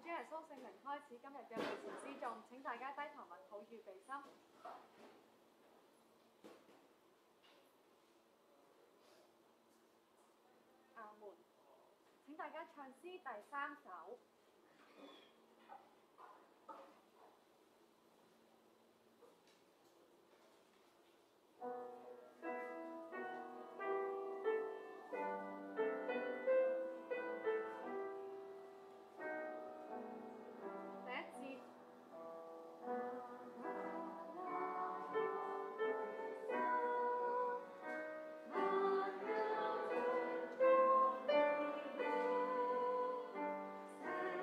主耶穌聖名開始今日嘅美詞詩頌，請大家低頭默禱預備心。阿門。請大家唱詩第3首。 Thank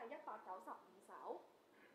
第195首。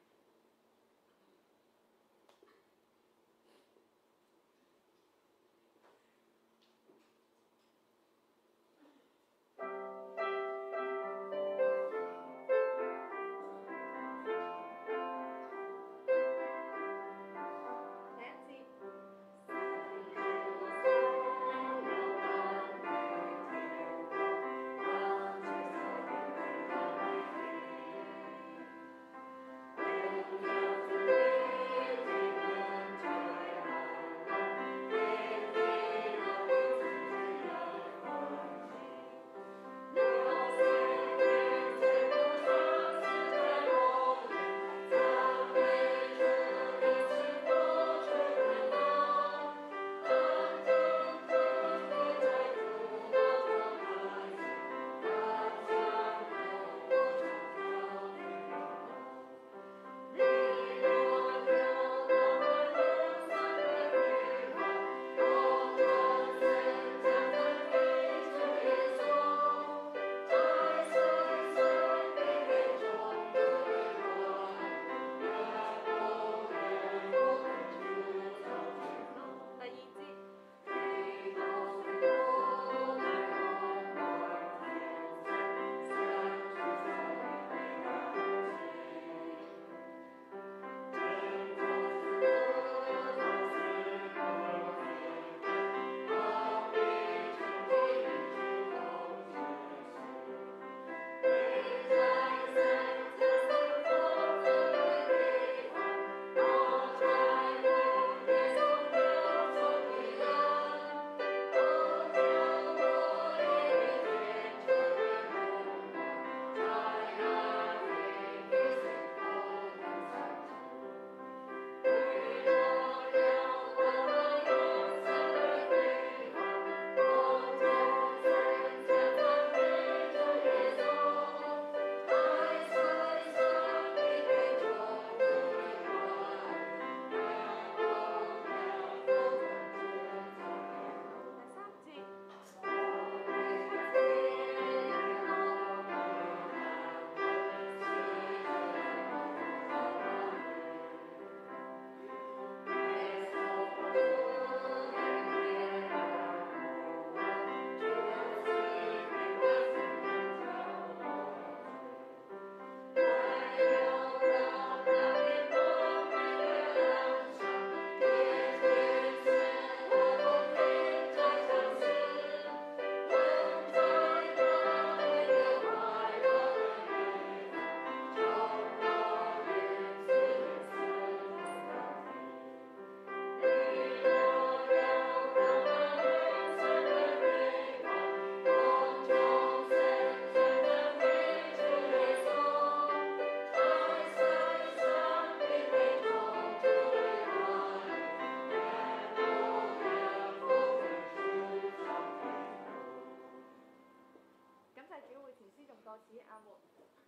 阿門。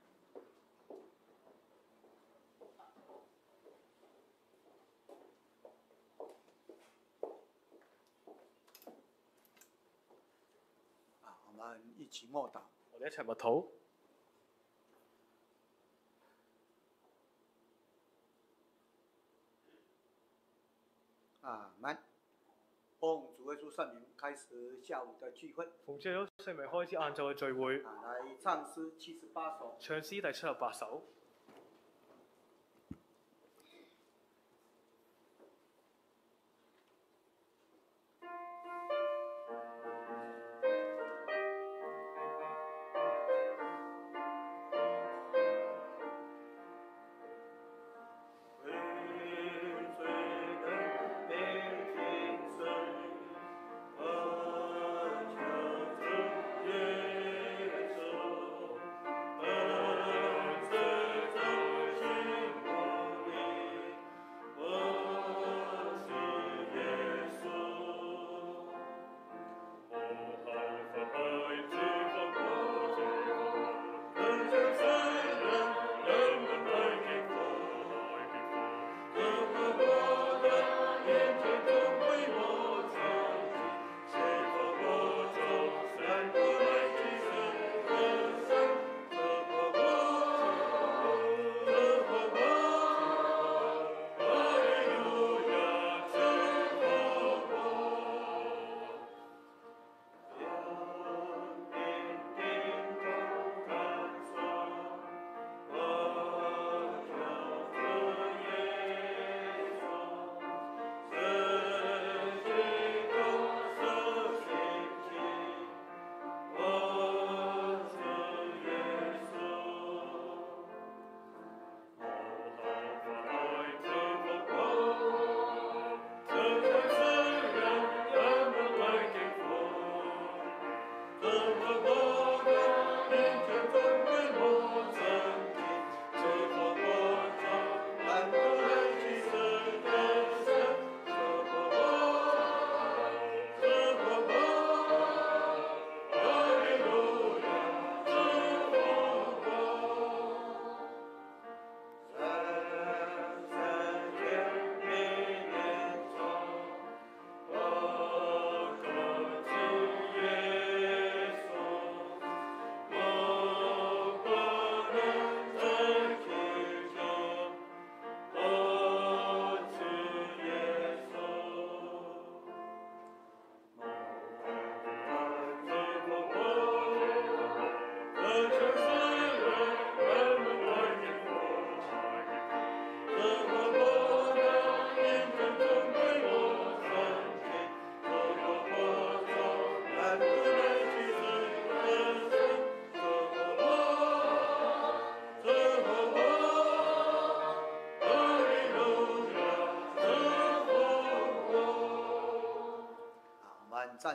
我們一起默禱。 我哋一齊默禱。 阿門。奉主耶穌聖名開始下午的聚會。 奉主耶穌聖名開始晏晝嘅聚會。 來唱詩78首。 唱詩第78首。 Thank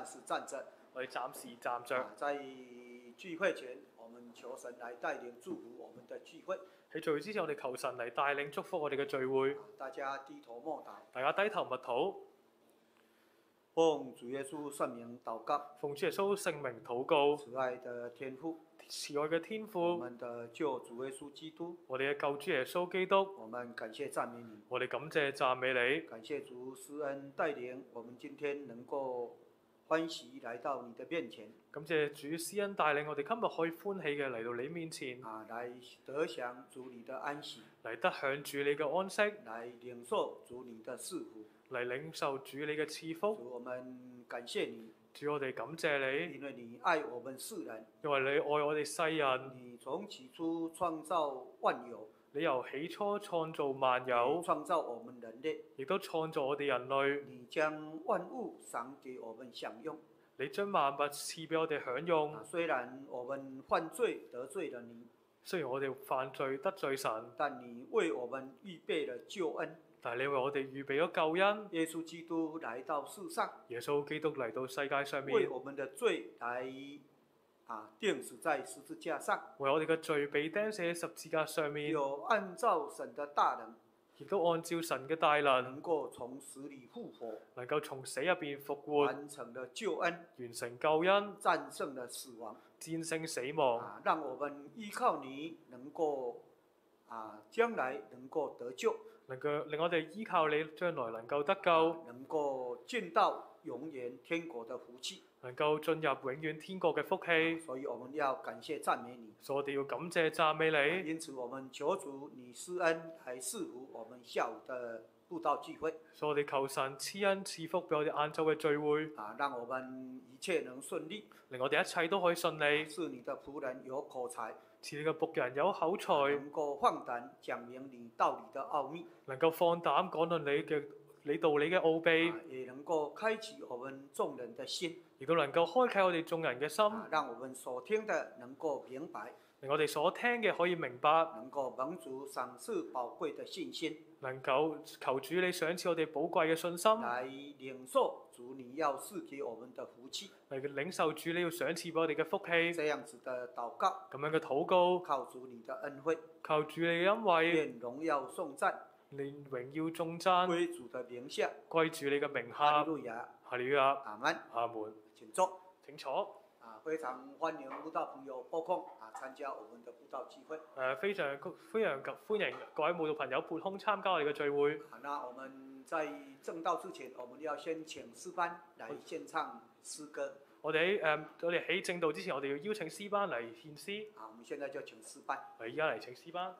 暂时站着。 我哋暫時站着。 在聚會前，我們求神來帶領祝福我們的聚會。 喺聚會之前，我哋求神嚟帶領祝福我哋嘅聚會。 大家低頭默禱。 大家低頭默禱。 奉主耶穌聖名禱告。 奉主耶穌聖名禱告。 慈愛的天父。 慈愛嘅天父。 我們的救主耶穌基督。 我哋嘅救主耶穌基督。 我們感謝讚美你。 我哋感謝讚美你。 感謝主施恩帶領，我們今天能夠歡喜來到你的面前。 感謝主施恩帶領，我哋今日可以歡喜嘅嚟到你面前。 來得享主你的安息。 嚟得享主你嘅安息。 來領受主你的賜福。 嚟領受主你嘅賜福。 主，我們感謝你。 主，我哋感謝你。 因為你愛我們世人。 因為你愛我哋世人。 你從起初創造萬有。 你由起初創造萬有。 創造我們人類。 亦都創造我哋人類。 你將萬物賞給我們享用。 你將萬物賜俾我哋享用。 雖然我們犯罪得罪了你。 雖然我哋犯罪得罪神。 但你為我們預備了救恩。 但係你為我哋預備咗救恩。 耶穌基督來到世上。 耶穌基督嚟到世界上面。 為我們的罪來釘死在十字架上。 為我哋嘅罪被釘死喺十字架上面。 有按照神的大能。 亦都按照神嘅大能。 能夠從死裏復活。 能夠從死入邊復活。 完成了救恩。 完成救恩。 戰勝了死亡。 戰勝死亡。 讓我們依靠你，能夠將來能夠得救。 能夠令我哋依靠你，將來能夠得救。 能夠進到永遠天國的福氣。 能夠進入永遠天國嘅福氣。 所以我們要感謝讚美你。 所以我哋要感謝讚美你。 因此我們求主你施恩來賜福我們下午的佈道聚會。 所以我哋求神賜恩賜福俾我哋晏晝嘅聚會。 讓我們一切能順利。 令我哋一切都可以順利。 是你的僕人有口才。 是你嘅僕人有口才。 能夠放膽講明你道理的奧秘。 能夠放膽講論你道理嘅奧秘。 也能夠開啟我們眾人的心。 亦都能夠開啟我哋眾人嘅心。 讓我們所聽的能夠明白。 令我哋所聽嘅可以明白。 能夠蒙主賞賜寶貴的信心。 能夠求主你賞賜我哋寶貴嘅信心。 來領受主你要賜給我們的福氣。 嚟領受主你要賞賜俾我哋嘅福氣。 這樣子的禱告。 咁樣嘅禱告。 靠主你的恩惠。 靠主你嘅恩惠。 願榮耀頌讚。 願榮耀頌讚。 歸主的名下。 歸主你嘅名下。 哈利路亞。 哈利路亞。 阿門。 阿門。 請坐。 請坐。 非常歡迎慕道朋友撥空參加我們的布道聚會。 非常歡迎各位慕道朋友撥空參加我哋嘅聚會。 那我們在正道之前，我們要先請詩班來獻唱詩歌。 我哋喺正道之前，我哋要邀請詩班嚟獻詩。 我們現在就請詩班。 我哋依家嚟請詩班。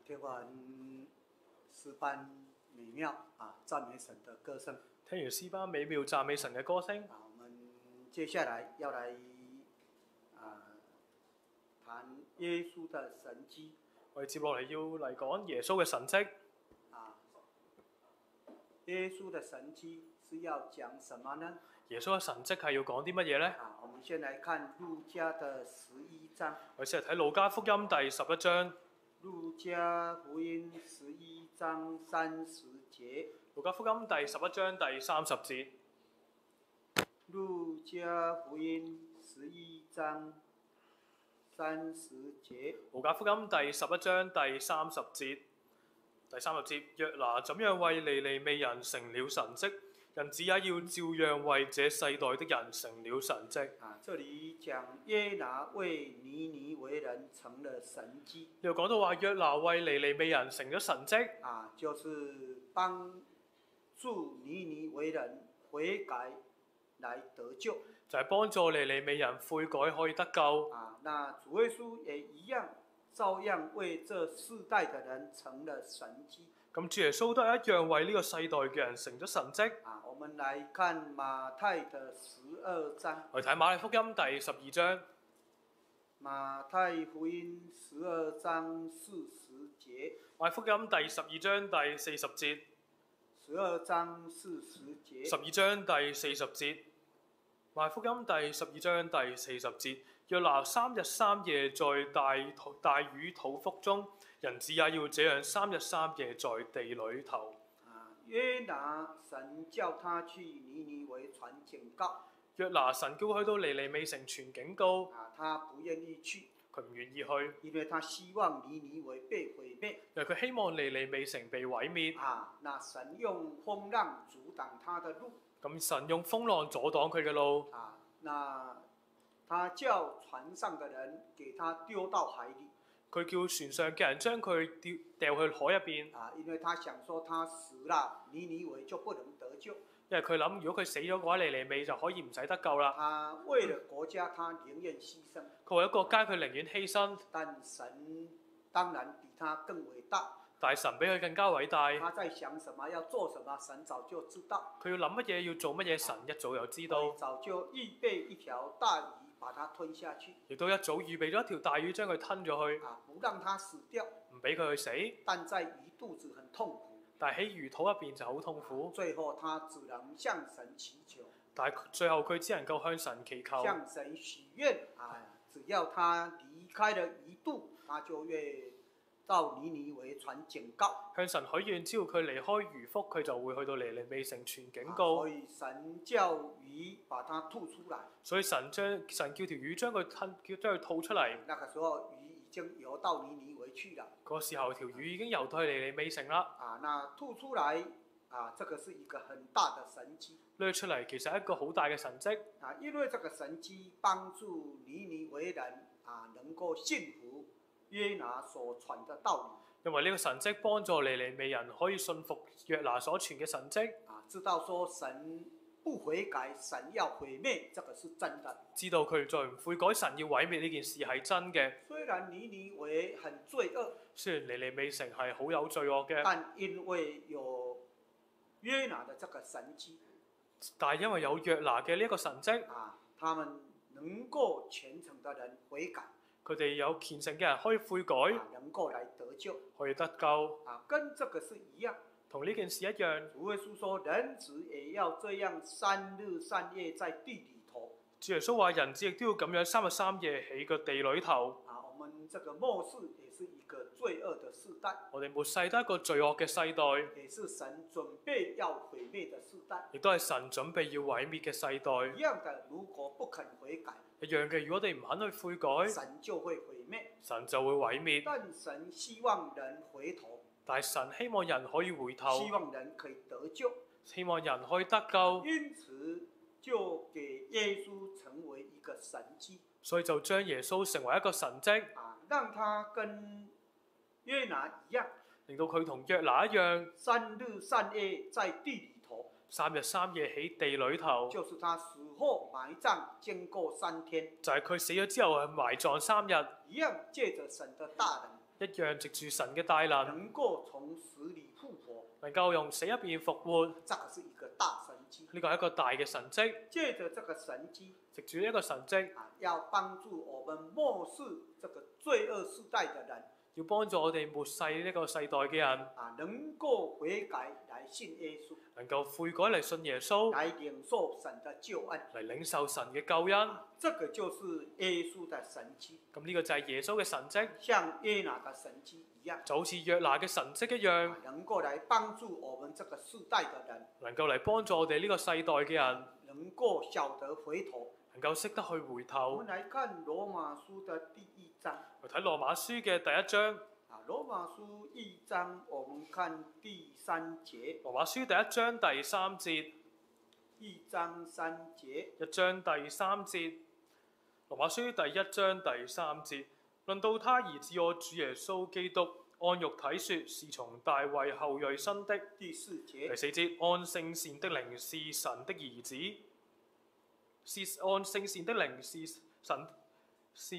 听完诗班美妙赞美神的歌声聽完詩班美妙讚美神嘅歌聲， 我们接下来要来谈耶稣的神迹我哋接落嚟要嚟講耶穌嘅神蹟。 耶稣的神迹是要讲什么呢？ 耶穌嘅神蹟係要講啲乜嘢呢？ 我们先来看路加的11章。 我哋先嚟睇路加福音第11章。 路加福音11章30節。 路加福音第11章第30節。 路加福音11章30節。 路加福音第11章第30節。第30節，約拿怎樣為尼尼微人成了神蹟，人子也要照樣為這世代的人成了神蹟。 這裡講約拿為尼尼微人成了神蹟。 又講到話約拿為尼尼微人成咗神蹟。 就是幫助尼尼微人悔改來得救。 就係幫助尼尼微人悔改可以得救。 那主耶穌也一樣。照樣為這世代的人成了神蹟。 咁主耶穌都係一樣為呢個世代嘅人成咗神蹟。 我們來看馬太的12章。 我哋睇馬太福音第12章。 馬太福音12章40節。 馬太福音第12章第40節。 12章40節。 12章第40節。馬太福音第12章第40節。約拿3日3夜在大魚肚腹中，人子也要這樣3日3夜在地裏頭。 約拿神叫他去尼尼微傳警告。 約拿神叫佢去到尼尼微城傳警告。 他不願意去。 佢唔願意去。 因為他希望尼尼微被毀滅。 因為佢希望尼尼微城被毀滅。 那神用風浪阻擋他的路。 咁神用風浪阻擋佢嘅路。 他叫船上的人給他丟到海裡。 佢叫船上嘅人將佢掉去海入邊。 因為他想說他死了，尼尼微就不能得救。 因為佢諗，如果佢死咗嘅話，尼尼微就可以唔使得救啦。 他為了國家，他寧願犧牲。 佢為咗國家，佢寧願犧牲。 但神當然比他更偉大。 但係神比佢更加偉大。 他在想什麼，要做什麼，神早就知道。 佢要諗乜嘢，要做乜嘢，神一早就知道。 早就預備一條大魚，把它吞下去。 亦都一早預備咗一條大魚，將佢吞咗去。 不讓它死掉。 唔俾佢去死。 但在魚肚子很痛苦。 但係喺魚肚入邊就好痛苦。 最後他只能向神祈求。 但係最後佢只能夠向神祈求。 向神許願只要他離開了魚肚，他就會到尼尼微傳警告。 向神許願，只要佢離開魚腹，佢就會去到尼尼微城傳警告。 所以神叫魚把它吐出來。 所以神叫條魚將佢吐出嚟。 那個時候魚已經游到尼尼微去了。 嗰個時候條魚已經游到去尼尼微城啦。 那吐出來這個是一個很大的神蹟。掠出嚟其實係一個好大嘅神蹟。 因為這個神蹟幫助尼尼微人能夠信服約拿所傳的道理。 因為呢個神蹟幫助尼尼微人可以信服約拿所傳嘅神蹟。 知道說神不悔改，神要毀滅，這個是真的。 知道佢再唔悔改，神要毀滅呢件事係真嘅。 雖然尼尼微很罪惡， 雖然尼尼微城係好有罪惡嘅， 但因為有約拿的這個神蹟， 但係因為有約拿嘅呢一個神蹟， 他們能夠虔誠的人悔改。 佢哋有虔誠嘅人可以悔改， 能夠來得救， 可以得救。 跟這個是一樣。 同呢件事一樣。 主耶穌說：人子也要這樣3日3夜在地裏頭。 主耶穌話：人子亦都要咁樣3日3夜喺個地裏頭。 我們這個末世也是一個罪惡的世代。 我哋末世都係一個罪惡嘅世代。 也是神準備要毀滅的世代。 亦都係神準備要毀滅嘅世代。 一樣的，如果不肯悔改。 一樣嘅，如果我哋唔肯去悔改， 神就會毀滅。 神就會毀滅。 但神希望人回頭。 但係神希望人可以回頭。 希望人可以得救。 希望人可以得救。 因此就給耶穌成為一個神蹟。 所以就將耶穌成為一個神蹟。 讓他跟約拿一樣。 令到佢同約拿一樣。 3日3夜在地裏頭。 3日3夜喺地裏頭。 就是他死後埋葬經過3天。 就係佢死咗之後係埋葬3日。 一樣借着神的大能。 一樣藉住神嘅大能， 能夠從死裏復活， 能夠用死入邊復活， 這個是一個大神蹟。 呢個係一個大嘅神蹟。 借着這個神蹟藉住呢個神蹟， 要幫助我們末世這個罪惡世代的人要幫助我哋末世呢個世代嘅人， 能夠悔改來信耶穌， 能夠悔改嚟信耶穌， 來領受神的救恩。 嚟領受神嘅救恩。 這個就是耶穌的神蹟， 咁呢個就係耶穌嘅神蹟， 像約拿的神蹟一樣， 就好似約拿嘅神蹟一樣， 能夠來幫助我們這個世代的人， 能夠嚟幫助我哋呢個世代嘅人， 能夠曉得回頭。 能夠識得去回我頭們。來看羅馬書的第一章。 去睇羅馬書嘅第一章。 羅馬書一章，我們看第三節。 羅馬書第一章第三節。 一章三節。 一章第三節。羅馬書第一章第三節，論到他兒子我主耶穌基督，按肉體說是從大衛後裔生的。 第四節。 第四節，按聖善的靈是神的兒子。是按聖善的靈是神是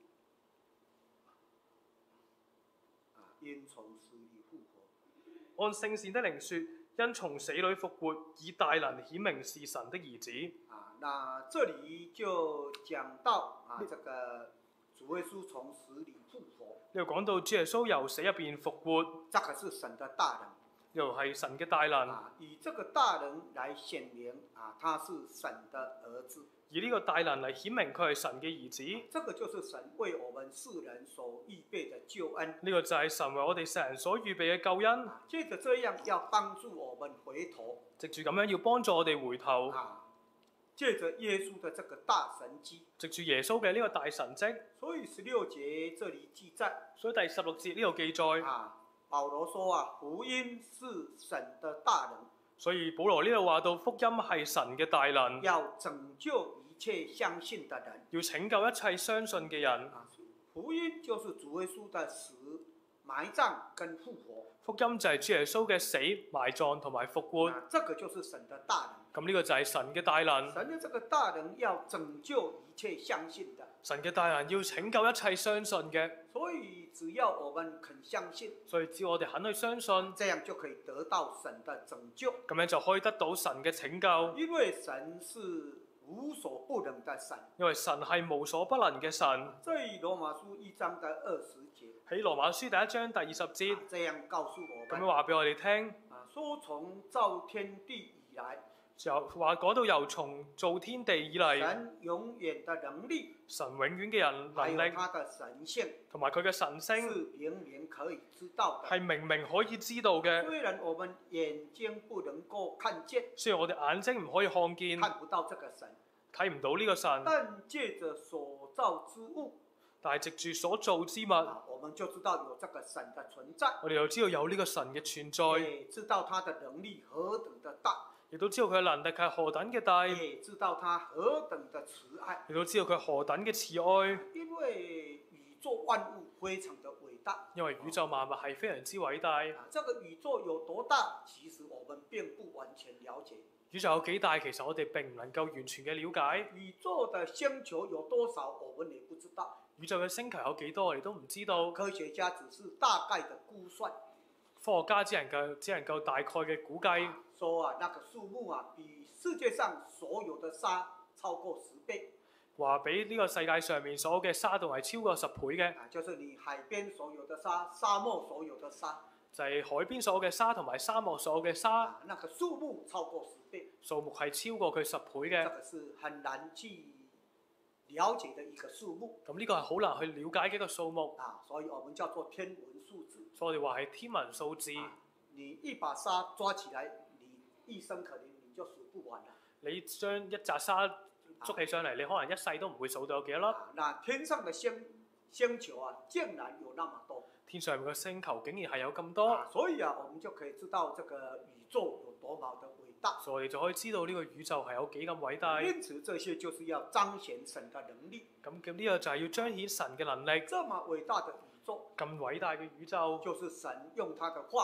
因從死裏復活。 按聖善的靈說，因從死裏復活，以大能顯明是神的兒子。 那這裡就講到這個主耶穌從死裏復活。 呢度講到主耶穌由死入邊復活， 這個是神的大能。 又係神嘅大能。 以這個大能來顯明他是神的兒子。 以呢個大能嚟顯明佢係神嘅兒子。 這個就是神為我們世人所預備的救恩。 呢個就係神為我哋世人所預備嘅救恩。 借着這樣要幫助我們回頭。 藉住咁樣要幫助我哋回頭。 借着耶穌的這個大神蹟。 藉住耶穌嘅呢個大神蹟。 所以16節這裡記載。 所以第16節呢度記載。 保羅說福音是神的大能。 所以保羅呢度話到福音係神嘅大能。 要拯救一切相信的人。 要拯救一切相信嘅人。 福音就是主耶穌的死、埋葬跟復活。 福音就係主耶穌嘅死、埋葬同埋復活。 這個就是神的大能。 咁呢個就係神嘅大能。 神嘅這個大能要拯救一切相信的。 神嘅大能要拯救一切相信嘅。 所以只要我們肯相信， 所以只要我哋肯去相信， 這樣就可以得到神的拯救。 咁樣就可以得到神嘅拯救。 因為神是無所不能的神。 因為神係無所不能嘅神。 在羅馬書1章的20節。 喺羅馬書第一章第20節。 這樣告訴我們。 咁樣話俾我哋聽。 說從造天地以來。 就話講到由從造天地以嚟， 神永遠的能力， 神永遠嘅人能力， 還有他的神性， 同埋佢嘅神性， 是明明可以知道的， 係明明可以知道嘅。 雖然我們眼睛不能夠看見， 雖然我哋眼睛唔可以看見， 看不到這個神， 睇唔到呢個神， 但借着所造之物， 但係藉住所造之物， 我們就知道有這個神的存在， 我哋就知道有呢個神嘅存在， 知道他的能力何等的大。 亦都知道佢嘅能力係何等嘅大， 也知道他何等的慈愛， 亦都知道佢何等嘅慈愛。 因為宇宙萬物非常的偉大， 因為宇宙萬物係非常之偉大。 這個宇宙有多大，其實我們並不完全了解。 宇宙有幾大，其實我哋並唔能夠完全嘅了解。 宇宙的星球有多少，我們也不知道。 宇宙嘅星球有幾多，我哋都唔知道。 科學家只是大概的估算。 科學家只能夠大概嘅估計。 說那個數目比世界上所有的沙超過10倍。 話比呢個世界上面所有嘅沙度係超過10倍嘅。 就是你海邊所有的沙，沙漠所有的沙。 就係海邊所有嘅沙同埋沙漠所有嘅沙。 那個數目超過10倍。 數目係超過佢10倍嘅。 這個是很難去了解的一個數目。 咁呢個係好難去了解嘅一個數目。 所以我們叫做天文數字。 所以我哋話係天文數字。 你一把沙抓起來，你一生可能你就數不完了。 你將一紮沙捉起上嚟，你可能一世都唔會數到有幾多粒。 那天上的星球竟然有那麼多。 天上面嘅星球竟然係有咁多。 所以我們就可以知道這個宇宙有多麼的偉大。 所以我哋就可以知道呢個宇宙係有幾咁偉大。 因此，這些就是要彰顯神的能力。 咁呢個就係要彰顯神嘅能力。 這麼偉大的宇宙， 咁偉大嘅宇宙， 就是神用他的話所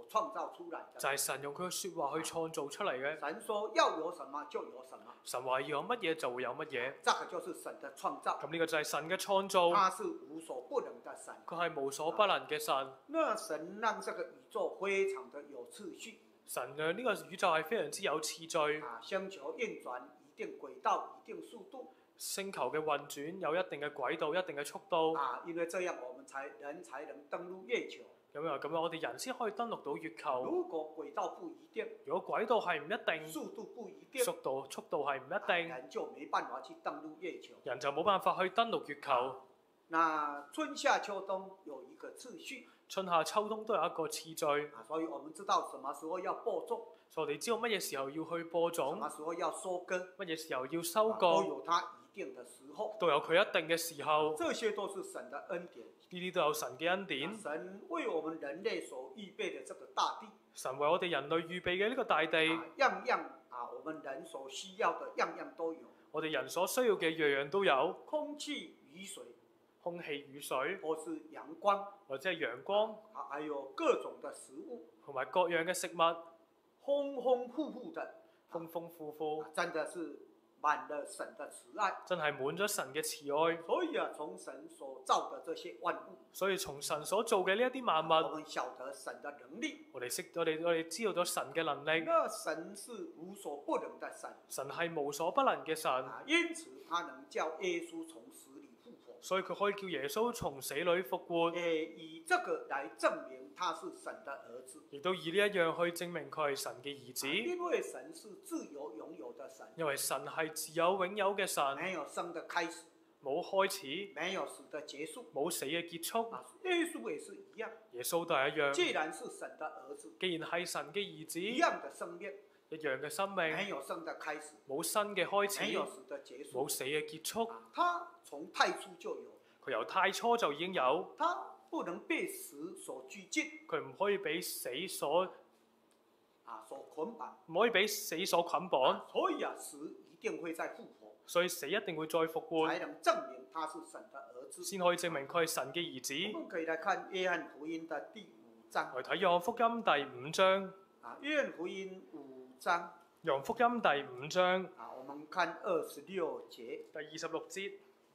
創造出來的。 就係神用佢嘅説話去創造出嚟嘅。 神說要有什麼就有什麼， 神話要有乜嘢就會有乜嘢。 這個就是神的創造。 咁呢個就係神嘅創造， 他是無所不能的神。 佢係無所不能嘅神。 那神讓這個宇宙非常的有秩序。 神嘅呢個宇宙係非常之有次序。 星球運轉一定軌道、一定速度。 星球嘅運轉有一定嘅軌道、一定嘅速度。 因為這樣我們人才能登陸月球。 咁樣我哋人先可以登陸到月球。 如果軌道不一定， 如果軌道係唔一定， 速度不一定， 速度係唔一定， 人就沒辦法去登陸月球。 人就冇辦法去登陸月球。 那春夏秋冬有一個秩序， 春夏秋冬都有一個次序。 所以我們知道什麼時候要播種， 所以我哋知道乜嘢時候要去播種， 什麼時候要收割， 乜嘢時候要收割， 都有它一定的時候， 都有佢一定嘅時候。 這些都是神的恩典， 呢啲都有神嘅恩典。 神為我們人類所預備的這個大地， 神為我哋人類預備嘅呢個大地， 樣樣我們人所需要的樣樣都有。 我哋人所需要嘅樣樣都有， 空氣、雨水， 空氣、雨水， 或是陽光， 或者係陽光， 還有各種的食物， 同埋各樣嘅食物，豐豐富富的， 豐豐富富， 真的是滿了神的慈愛， 真係滿咗神嘅慈愛。 所以從神所造的這些萬物， 所以從神所做嘅呢一啲萬物， 我們曉得神的能力， 我哋知道咗神嘅能力。 那神是無所不能的神， 神係無所不能嘅神， 因此他能叫耶穌從死裏復活， 所以佢可以叫耶穌從死裏復活， 以這個來證明他是神的兒子， 亦都以呢一樣去證明佢係神嘅兒子。 因為神是自由擁有的神， 因為神係自有永有嘅神， 沒有生的開始， 冇開始， 沒有死的結束， 冇死嘅結束。 耶穌也是一樣， 耶穌都係一樣。 既然是神的兒子， 既然係神嘅兒子， 一樣的生命， 一樣嘅生命， 沒有生的開始， 冇新嘅開始， 沒有死的結束， 冇死嘅結束。 他從太初就有， 佢由太初就已經有， 他不能被死所拘禁， 佢唔可以俾死所捆綁， 唔可以俾死所捆綁。 所以死一定會再復活， 所以死一定會再復活， 才能證明他是神的兒子， 先可以證明佢係神嘅兒子。 我們可以來看約翰福音的第5章， 嚟睇約翰福音第5章。 約翰福音5章， 約翰福音第5章， 我們看26節， 第26節。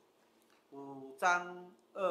5章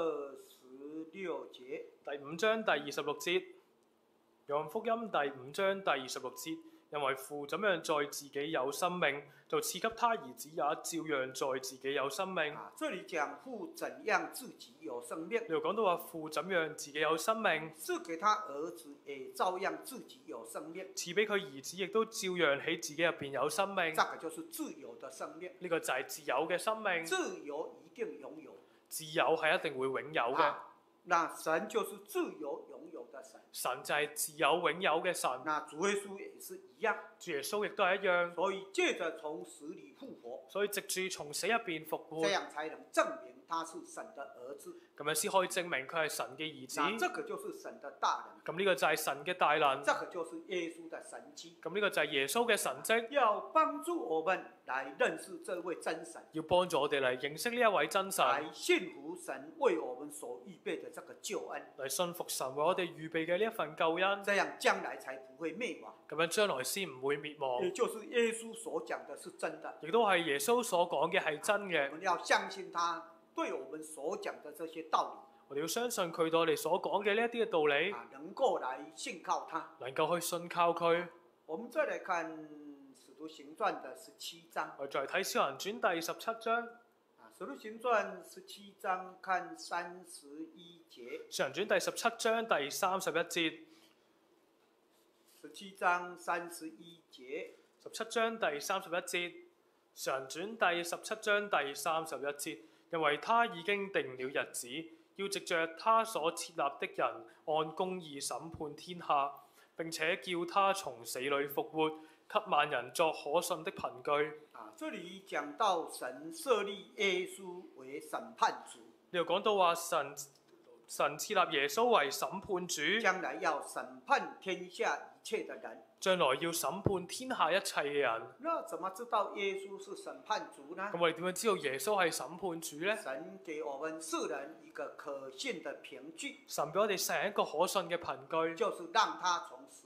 26節， 第5章第26節。約翰福音第5章第26節，因為父怎樣在自己有生命，就賜給他兒子也照樣在自己有生命。 這裡講父怎樣自己有生命， 你又講到話父怎樣自己有生命， 賜給他兒子也照樣自己有生命， 賜俾佢兒子亦都照樣喺自己入邊有生命。 這個就是自由的生命， 呢個就係自由嘅生命。 自由一定擁有， 自由係一定會永有嘅。 那神就是自由擁有的神， 神就係自有永有嘅神。 那主耶穌也是一樣， 主耶穌亦都係一樣。 所以借着從死裡復活， 所以藉住從死入邊復活， 這樣才能證明他是神的兒子， 咁樣先可以證明佢係神嘅兒子。 那這個就是神的大能， 咁呢個就係神嘅大能。 這個就是耶穌的神蹟， 咁呢個就係耶穌嘅神蹟， 要幫助我們來認識這位真神， 要幫助我哋嚟認識呢一位真神， 來信服神為我們所預備的這個救恩， 嚟信服神為我哋預備嘅呢一份救恩。 這樣將來才不會滅亡。 咁樣將來先唔會滅亡。 也就是耶穌所講的是真的， 亦都係耶穌所講嘅係真嘅。 我們要相信他對我們所講的這些道理， 我哋要相信佢對我哋所講嘅呢一啲嘅道理， 能夠來信靠他， 能夠去信靠佢。 我們再來看《使徒行傳》的17章， 我再睇《使徒行傳》第17章，《 使徒行傳》17章看31節， 《使徒行傳》第17章第31節， 17章31節 ，17章第31節，《使徒行傳》第17章第31節，因為他已經定了日子，要藉着他所設立的人按公義審判天下，並且叫他從死裏復活，給萬人作可信的憑據。 這裡講到神設立耶穌為審判主， 你又講到話神設立耶穌為審判主， 將來要審判天下一切的人。 將來要審判天下一切嘅人。 那怎麼知道耶穌是審判主呢？ 咁我哋點樣知道耶穌係審判主呢？ 神給我們世人一個可信的憑據， 神俾我哋世人一個可信嘅憑據， 就是讓他從死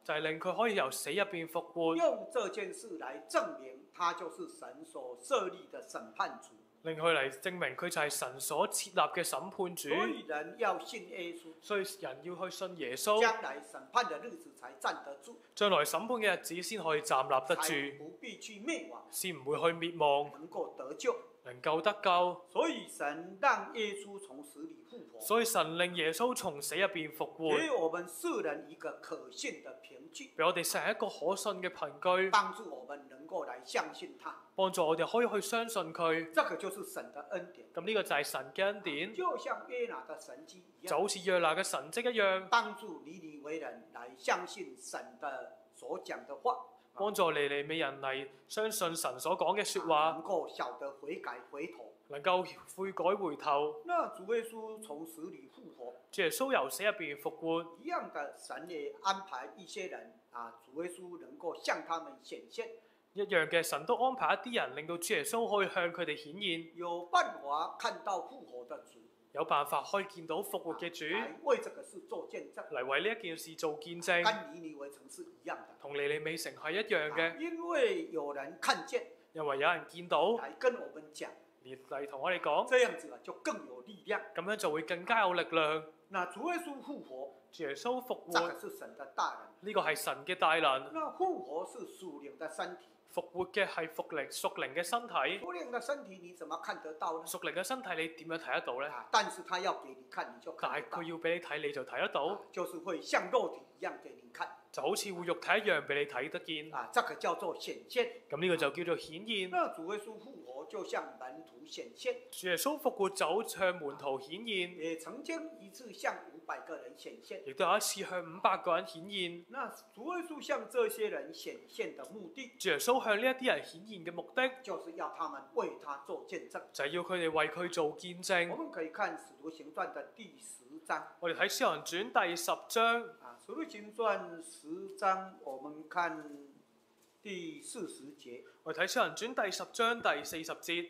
就係令佢可以由死入邊復活， 用这件事来证明他就是神所设立的审判主。 令佢嚟證明佢就係神所設立嘅審判主。 所以人要信耶穌， 所以人要去信耶穌， 将来审判的日子才站得住， 將來審判嘅日子先可以站立得才住， 不必去灭亡， 先唔會去滅亡， 能够得救。 能夠得救。 所以神让耶穌從死里復活， 所以神令耶穌從死入邊復活， 給我們世人一個可信的憑據， 俾我哋成一個可信嘅憑據， 幫助我們能夠來相信他。 幫助我哋可以去相信佢。 這個就是神的恩典， 咁呢個就係神嘅恩典， 就像約拿的神蹟一樣， 就好似約拿嘅神蹟一樣， 幫助尼尼微人來相信神的所講的話， 幫助尼尼微人嚟相信神所講嘅説話， 能夠曉得悔改回頭。 能夠悔改回頭。 那主耶穌從死里復活， 主耶穌由死入邊復活， 一樣的神也安排一些人主耶穌能夠向他們顯現， 一樣嘅神都安排一啲人，令到主耶穌可以向佢哋顯現， 有辦法看到復活的主， 有辦法可以見到復活嘅主， 來為這個事做見證， 嚟為呢一件事做見證， 跟尼尼微城是一樣的。 同尼尼微城係一樣嘅， 因為有人看見， 因為有人見到來跟我們講， 嚟同我哋講， 這樣子就更有力量。 咁樣就會更加有力量。 那主耶穌復活， 主耶穌復這活， 個是神的大能。 呢個係神嘅大能。 那復活是屬靈的身體， 復活嘅係屬靈嘅身體， 屬靈的身體你怎麼看得到呢？ 屬靈嘅身體你點樣睇得到呢？ 但是他要給你看，你就看得到但係佢。要俾你睇，你就睇得到， 就是會像肉體一樣給你看。 就好似會肉體一樣俾你睇得見。 這個叫做顯現。 咁呢個就叫做顯現。 那主耶穌復活就向門徒顯現， 主耶穌復活就向門徒顯現， 也曾經一次向500個人顯現。 亦都有一次向500個人顯現。 那主耶穌向這些人顯現的目的， 主耶穌向呢一啲人顯現嘅目的， 就是要他們為他做見證。 就係要佢哋為佢做見我證。 們可以看《使徒行傳》的第10章。 我哋睇《使徒行傳》第10章， 《使徒行傳》10章，我們看第40節。 我哋睇《使徒行傳》第10章第40節。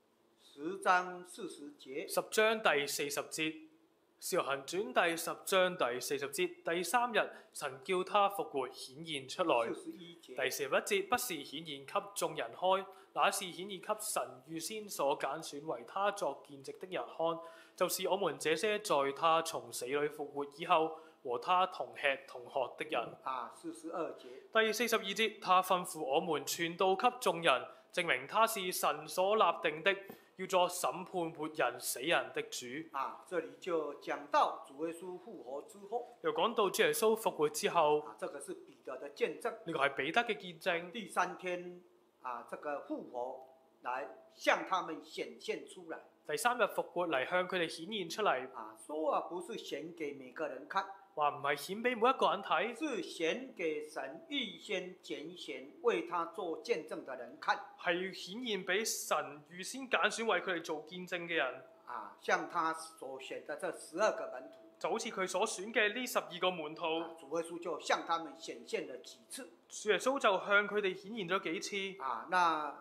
10章40節。 10章第40節，《使徒行傳》第10章第40節。第3日，神叫他復活，顯現出來。 41節。 第41節，不是顯現給眾人看，那是顯現給神預先所揀選為他作見證的人看，就是我們這些在他從死裏復活以後和他同吃同喝的人。 42節。 第42節，他吩咐我們傳道給眾人，證明他是神所立定的，要作審判活人死人的主。 這裡就講到主耶穌復活之後， 又講到主耶穌復活之後， 這個是彼得的見證。 呢個係彼得嘅見證。 第3天這個復活來向他們顯現出來。 第3日復活嚟向佢哋顯現出嚟。 說不是顯給每個人看， 話唔係顯俾每一個人睇， 是顯給神預先揀選為他做見證的人看。 係顯現俾神預先揀選為佢哋做見證嘅人。 像他所選的這12個門徒， 就好似佢所選嘅呢12個門徒， 主耶穌就向他們顯現了幾次。 主耶穌就向佢哋顯現咗幾次。 那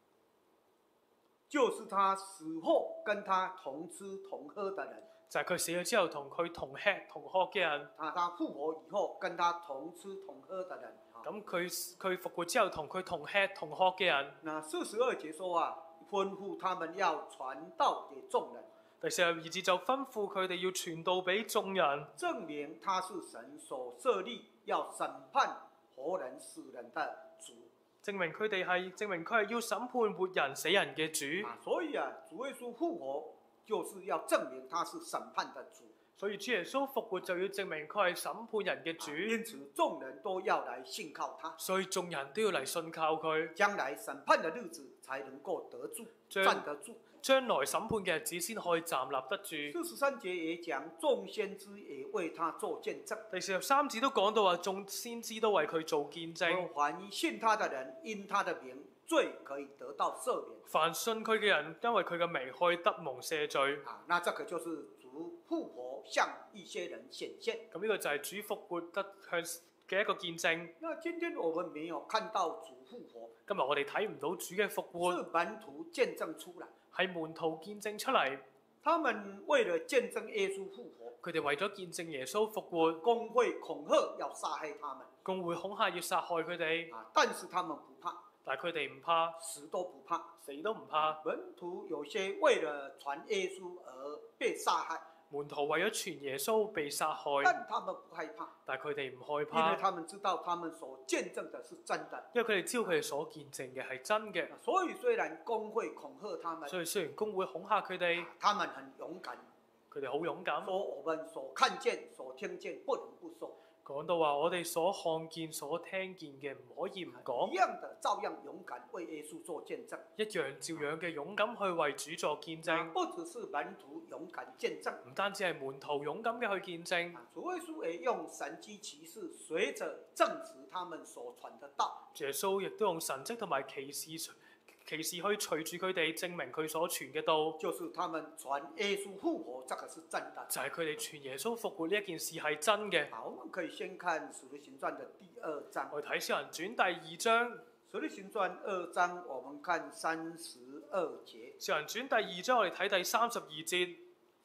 就是他死後跟他同吃同喝的人， 就係佢死咗之後同佢同吃同喝嘅人。 他復活以後跟他同吃同喝的人。 咁佢復活之後同佢同吃同喝嘅人。 那42節說吩咐他們要傳道給眾人。 第42節就吩咐佢哋要傳道俾眾人， 證明他是神所設立要審判活人死人的主。 證明佢係要審判活人死人嘅主。 所以主耶穌復活就是要證明他是審判的主。 所以主耶穌復活就要證明佢係審判人嘅主。 因此眾人都要來信靠他。 所以眾人都要嚟信靠佢。 將來審判的日子才能夠得住，站得住。 將來審判嘅日子先可以站立得住。 43節也講，眾先知也為他做見證。 第43節都講到話，眾先知都為佢做見證。 凡信他的人，因他的名罪可以得到赦免。 凡信佢嘅人，因為佢嘅名可以得蒙赦罪。 那這個就是主復活向一些人顯現。 咁呢個就係主復活得向嘅一個見證。 那今天我們沒有看到主復活， 今日我哋睇唔到主嘅復活， 是門徒見證出來。 係門徒見證出嚟。 他們為了見證耶穌復活， 佢哋為咗見證耶穌復活， 公會恐嚇要殺害他們共會恐嚇要殺害佢哋， 但是他們不怕， 但係佢哋唔怕， 死都不怕。 死都唔怕。 門徒有些為了傳耶穌而被殺害， 門徒為咗傳耶穌被殺害， 但他們不害怕， 但係佢哋唔害因為怕， 他們知道他們所見證的是真的。 因為佢哋知道佢哋所見證嘅係真嘅。 所以雖然公會恐嚇他們， 所以雖然公會恐嚇佢哋， 他們很勇敢， 佢哋好勇敢。 說我們所看見、所聽見不能不說。 講到話我哋所看見、所聽見嘅唔可以唔講， 一樣的，照樣勇敢為耶穌做見證。 一樣照樣嘅勇敢去為主作見證。 不只是門徒勇敢見證， 唔單止係門徒勇敢嘅去見證， 主耶穌也用神蹟奇事，隨着證實他們所傳的道。 耶穌亦都用神蹟同埋奇事去隨住佢哋證明佢所傳嘅道， 就是他們傳耶穌復活，這個是真的。 就係佢哋傳耶穌復活呢一件事係真嘅。 好，我們可以先看《使徒行傳》的第2章。 我哋睇《使徒行傳》第2章，《 使徒行傳》2章，我們看32節。 使徒行傳》第2章，我哋睇第32節。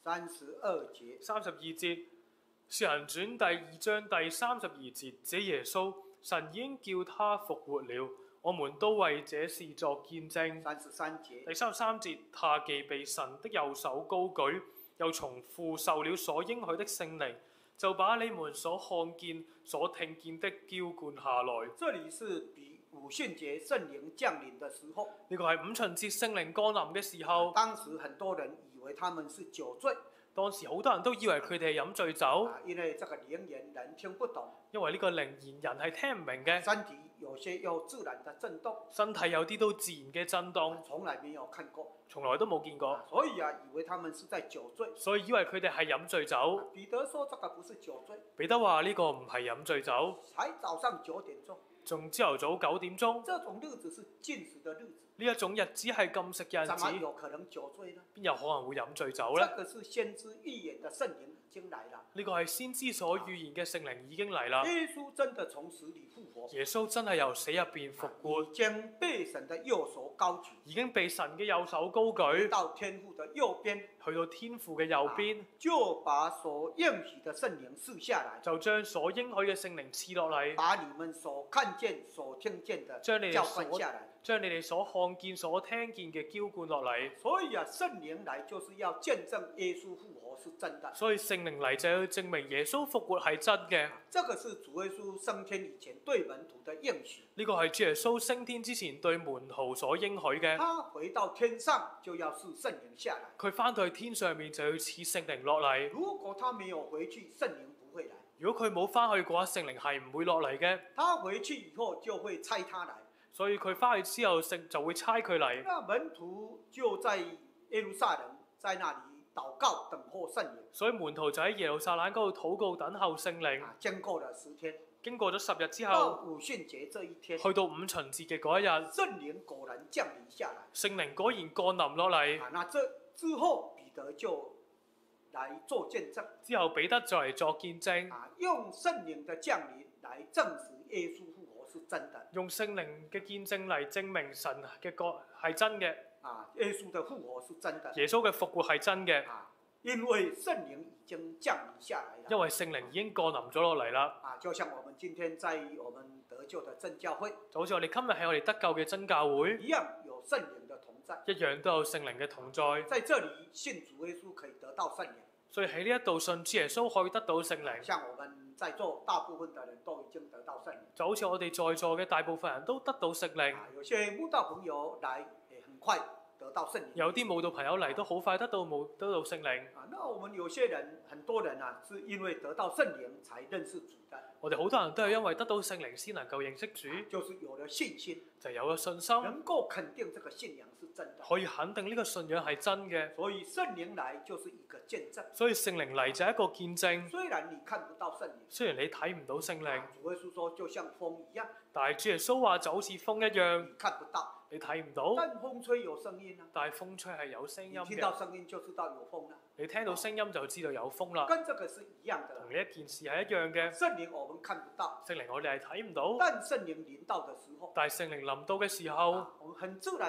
32節。 32節，《使徒行傳》第2章第32節，這耶穌，神已經叫他復活了。我們都為這事作見證。 33節。 第33節，他既被神的右手高舉，又從父受了所應許的聖靈，就把你們所看見、所聽見的澆灌下來。 這裡是比五旬節聖靈降臨的時候。 呢個係五旬節聖靈降臨嘅時候。 當時很多人以為他們是酒醉。 當時好多人都以為佢哋係飲醉酒。 因為這個靈言人聽不懂。 因為呢個靈言人係聽唔明嘅。 身體有些有自然的震動， 身體有啲都自然嘅震動， 從來沒有看過， 從來都冇見過， 所以以為他們是在酒醉， 所以以為佢哋係飲醉酒。 彼得說：這個不是酒醉。 彼得話呢個唔係飲醉酒， 才早上9點鐘， 仲朝頭早9點鐘。 這種日子是禁食的日子， 呢一種日子係禁食嘅日怎麼子， 有可能酒醉呢？ 邊有可能會飲醉酒呢？ 這個是先知預言的聖靈已經來了。 呢個係先知所預言嘅聖靈已經嚟啦。 耶穌真的從死裡復活， 耶穌真係由死入邊復活， 已經被神的右手高舉， 已經被神嘅右手高舉， 到天父的右邊， 去到天父嘅右邊， 就把所應許的聖靈賜下來， 就將所應許嘅聖靈賜落嚟， 把你們所看見、所聽見的將你澆哋灌下來。 將你哋所看見、所聽見嘅澆灌落嚟。 所以聖靈來就是要見證耶穌復活是真的。 所以聖靈嚟就要證明耶穌復活係真嘅。 這個是主耶穌升天以前對門徒的應許。 呢個係主耶穌升天之前對門徒所應許嘅。 他回到天上就要賜聖靈下來。 佢翻到去天上面就要賜聖靈落嚟。 如果他沒有回去，聖靈不會來。 如果佢冇翻去嘅話，聖靈係唔會落嚟嘅。 他回去以後就會差他來。 所以佢翻去之後，聖就會差佢嚟。 那門徒就在耶路撒冷，在那裡禱告等候聖靈。 所以門徒就喺耶路撒冷嗰度禱告等候聖靈。 經過了10天， 經過咗10日之到後， 五旬節這一天， 去到五旬節嘅嗰一日， 聖靈果然降臨下來。 聖靈果然降臨落嚟。 那這之後彼得就來做見證。 之後彼得就嚟作見證， 用聖靈的降臨來證實耶穌復活是真的。 用聖靈嘅見證嚟證明神嘅國係真嘅。 耶穌的復活是真的。 耶穌嘅復活係真嘅。 因為聖靈已經降臨下來了。 因為聖靈已經降臨咗落嚟啦。 就像我們今天在我們得救的真教會， 就好似我哋今日喺我哋得救嘅真教會一樣，有聖靈的同在， 一樣都有聖靈嘅同在。 在這裡信主耶穌可以得到聖靈。 所以喺呢一度信主耶穌可以得到聖靈。 像我們在座大部分的人都已經得到聖靈。 就好似我哋在座嘅大部分人都得到聖靈。 有些慕道朋友來，很快得到聖靈。 有啲慕道朋友嚟都好快得到聖靈。 那我們有些人，很多人是因為得到聖靈才認識主的。 我哋好多人都係因為得到聖靈先能夠認識主， 就是有了信心， 就有咗信心， 能夠肯定這個信仰是真的， 可以肯定呢個信仰係真嘅。 所以聖靈來就是一個見證。 所以聖靈嚟就係一個見證。 雖然你看不到聖靈， 雖然你睇唔到聖靈， 主耶穌說就像風一樣， 但係主耶穌話就好似風一樣， 你看不到， 你睇唔到， 但風吹有聲音啊。 但係風吹係有聲音你聽到嘅。 聲音就知道有風啦。 你聽到聲音就知道有風啦。 跟這個是一樣的。 同呢一件事係一樣嘅。 聖靈我們看不到， 聖靈我哋係睇唔到， 但聖靈臨到的時候， 但係聖靈臨到嘅時候， 我們很自然的，我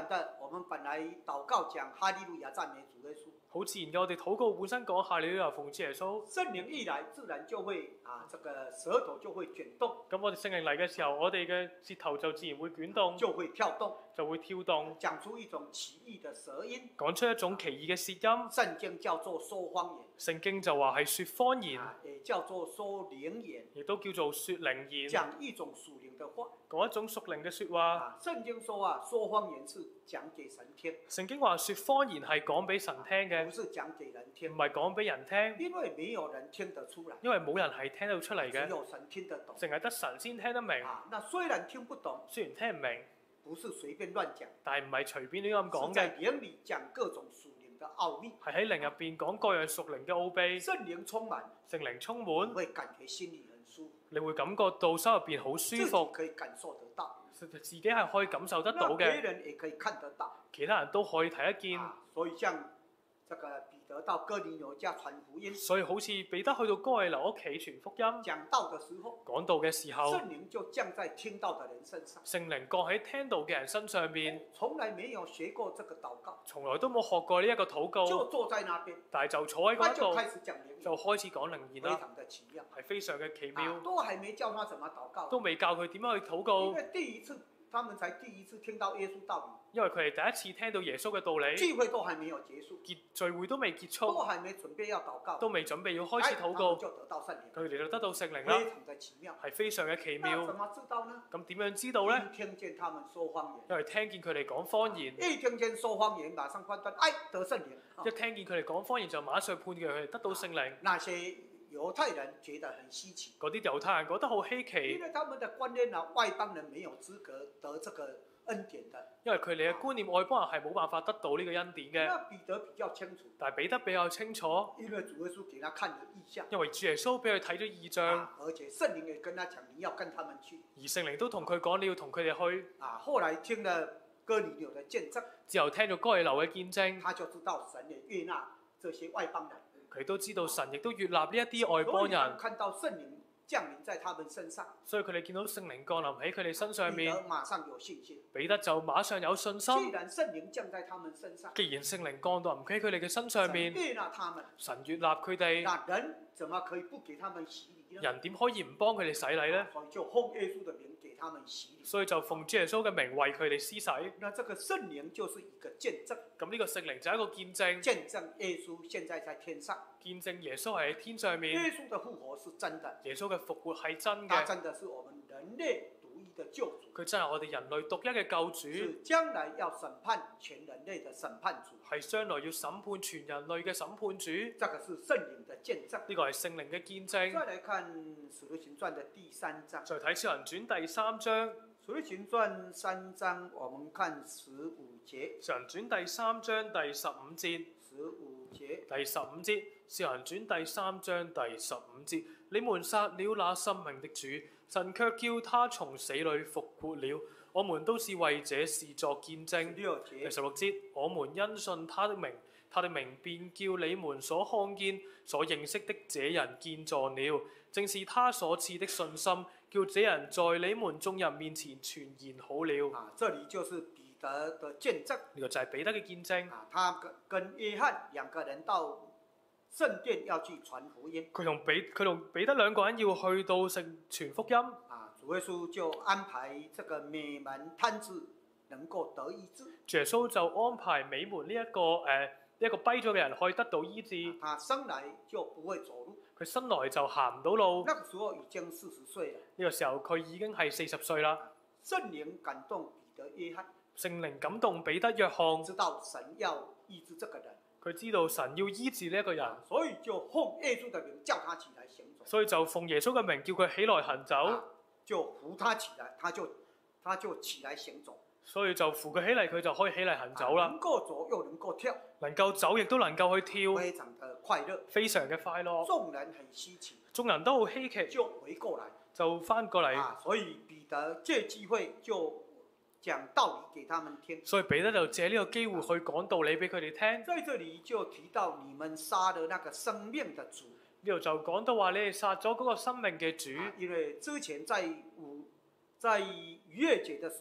我们本来祷告讲哈利路亚赞美主耶稣， 好自然嘅，我哋禱告本身講下利路亞奉主耶穌。 聖靈一來，自然就會這個舌頭就會捲動， 咁我哋聖靈嚟嘅時候，我哋嘅舌頭就自然會捲動， 就會跳動， 就會跳動， 講出一種奇異的舌音， 講出一種奇異嘅舌音。 聖經叫做說謊言， 聖經就話係説謊言， 也叫做說靈言， 亦都叫做説靈言， 講一種屬靈的話。 講一種屬靈嘅説話。 聖經說說謊言是講給神聽， 聖經話説謊言係講俾神聽嘅， 不是講給人聽， 唔係講俾人聽， 因為沒有人聽得出來， 因為冇人係聽到出嚟嘅， 只有神聽得懂。 淨係得神先聽得明。 那雖然聽不懂， 雖然聽唔明， 不是隨便亂講， 但係唔係隨便亂咁講是在嘅， 靈裡講各種屬靈的奧秘， 係喺靈入邊講各樣屬靈嘅奧秘。 聖靈充滿， 聖靈充你滿， 會感覺心裡很舒服， 你會感覺到心入邊好舒自己服， 可以感受得到， 自己係可以感受得到那別嘅， 人也可以看得到。 其他人都可以睇得見。 所以像這個彼得到哥尼流家傳福音， 所以好似彼得去到哥尼流屋企傳福音， 講道的時候， 講道嘅時候， 聖靈就降在聽到的人身上。 聖靈降喺聽道嘅人身上面， 從來沒有學過這個禱告， 從來都冇學過呢一個禱就告， 坐在那邊， 但係就坐喺他嗰度就開始講靈就言， 開始講靈言非啦， 常的奇妙。 係非常嘅奇妙， 都還沒教他怎麼禱告， 都未教佢點樣去禱因告， 為他們才第一次聽到耶穌道因為佢哋第一次聽到耶穌嘅道理， 理， 聚會都還沒有結束， 聚會都未結都束， 還沒準備要禱告， 都未準備要開始禱他們告， 就得到聖靈， 佢哋就得到聖靈啦， 非常的奇妙。 係非常嘅奇那怎妙。 麼知道呢？ 咁點樣知道呢？ 聽見他們說謊言， 因為聽見佢哋講方言， 一聽見說謊言，馬上判斷，哎，得聖靈。 一聽見佢哋講方言就馬上判斷佢哋得到聖靈。 那些猶太人覺得很稀奇， 嗰啲猶太人覺得好稀因奇， 為他們的觀念呢，外邦人沒有資格得這個恩典的。 因為佢哋嘅觀念外邦人係冇辦法得到呢個恩典嘅。 那彼得比較清楚， 但係彼得比較清楚， 因為主耶穌給他看了異象， 因為主耶穌俾佢睇咗異象， 而且聖靈也跟他講，你要跟他們去。 而聖靈都同佢講你要同佢哋去。 後來聽了哥尼流的見證， 之後聽咗哥尼流嘅見證， 他就知道神也悅納這些外邦人。 佢都知道神亦都悅納呢一啲外邦人， 看到聖靈降臨在他們身上， 所以佢哋見到聖靈降臨喺佢哋身上面， 彼得馬上有信心。 彼得就馬上有信心。 既然聖靈降在他們身上， 既然聖靈降臨喺佢哋嘅身上面， 悅納他們， 神悅納佢哋， 那人怎麼可以不給他們洗禮呢？ 人點可以唔幫佢哋洗禮呢？ 所以就奉耶穌的名給他們洗禮。 所以就奉主耶穌嘅名為佢哋施洗。 那這個聖靈就是一個見證， 咁呢個聖靈就係一個見證， 見證耶穌現在在天上， 見證耶穌係喺天上面， 耶穌的復活是真的， 耶穌嘅復活係真他嘅， 真的是我們人類獨一的救主， 佢真係我哋人類獨一嘅救主， 是將來要審判全人類的審判主， 係將來要審判全人類嘅審判主。 這個是聖靈的見證。 呢個係聖靈嘅見證。 再來看《使徒行傳》的第3章，《 再睇《使徒行傳》第3章，《 使徒行傳》3章，我們看15節， 使徒行傳第3章第15節， 15節， 第15節，使徒行傳第3章第15節，你們殺了那生命的主，神卻叫他從死裏復活了。我們都是為這事作見證。 16 第節， 16節，我們因信他的名，他的名便叫你們所看見、所認識的這人見狀了。正是他所賜的信心，叫這人在你們眾人面前傳言好了。 這裡就是彼得的見證。 呢個就係彼得嘅見證。 他跟約翰兩個人到聖殿要去傳福音。 佢同彼得兩個人要去到傳福音。 主耶穌就安排這個美門癱子能夠得醫治。 主耶穌就安排美門呢一個跛咗嘅人可以得到醫治。 他生來就不會走路。 佢生來就行唔到路。 那個時候已經40歲了。 呢個時候佢已經係40歲啦。 聖靈感動彼得、約翰。 聖靈感動彼得、約翰， 知道神要醫治這個人。 佢知道神要醫治呢一個人， 所以就奉耶穌的名叫他起來行走。 所以就奉耶穌嘅名叫佢起來行走。 就扶他起來，他就起來行走。 所以就扶佢起嚟，佢就可以起嚟行走啦。 能夠走又能夠跳， 能夠走亦都能夠去跳， 非常的快樂， 非常嘅快樂。 眾人很稀奇， 眾人都好稀奇， 就回過來， 就翻過嚟。 所以彼得借機會就講道理給他們聽。 所以彼得就借呢個機會去講道理俾佢哋聽。 在這裡就提到你們殺了那個生命的主。 呢度就講到話你哋殺咗嗰個生命嘅主。 因為之前在逾越節的時候，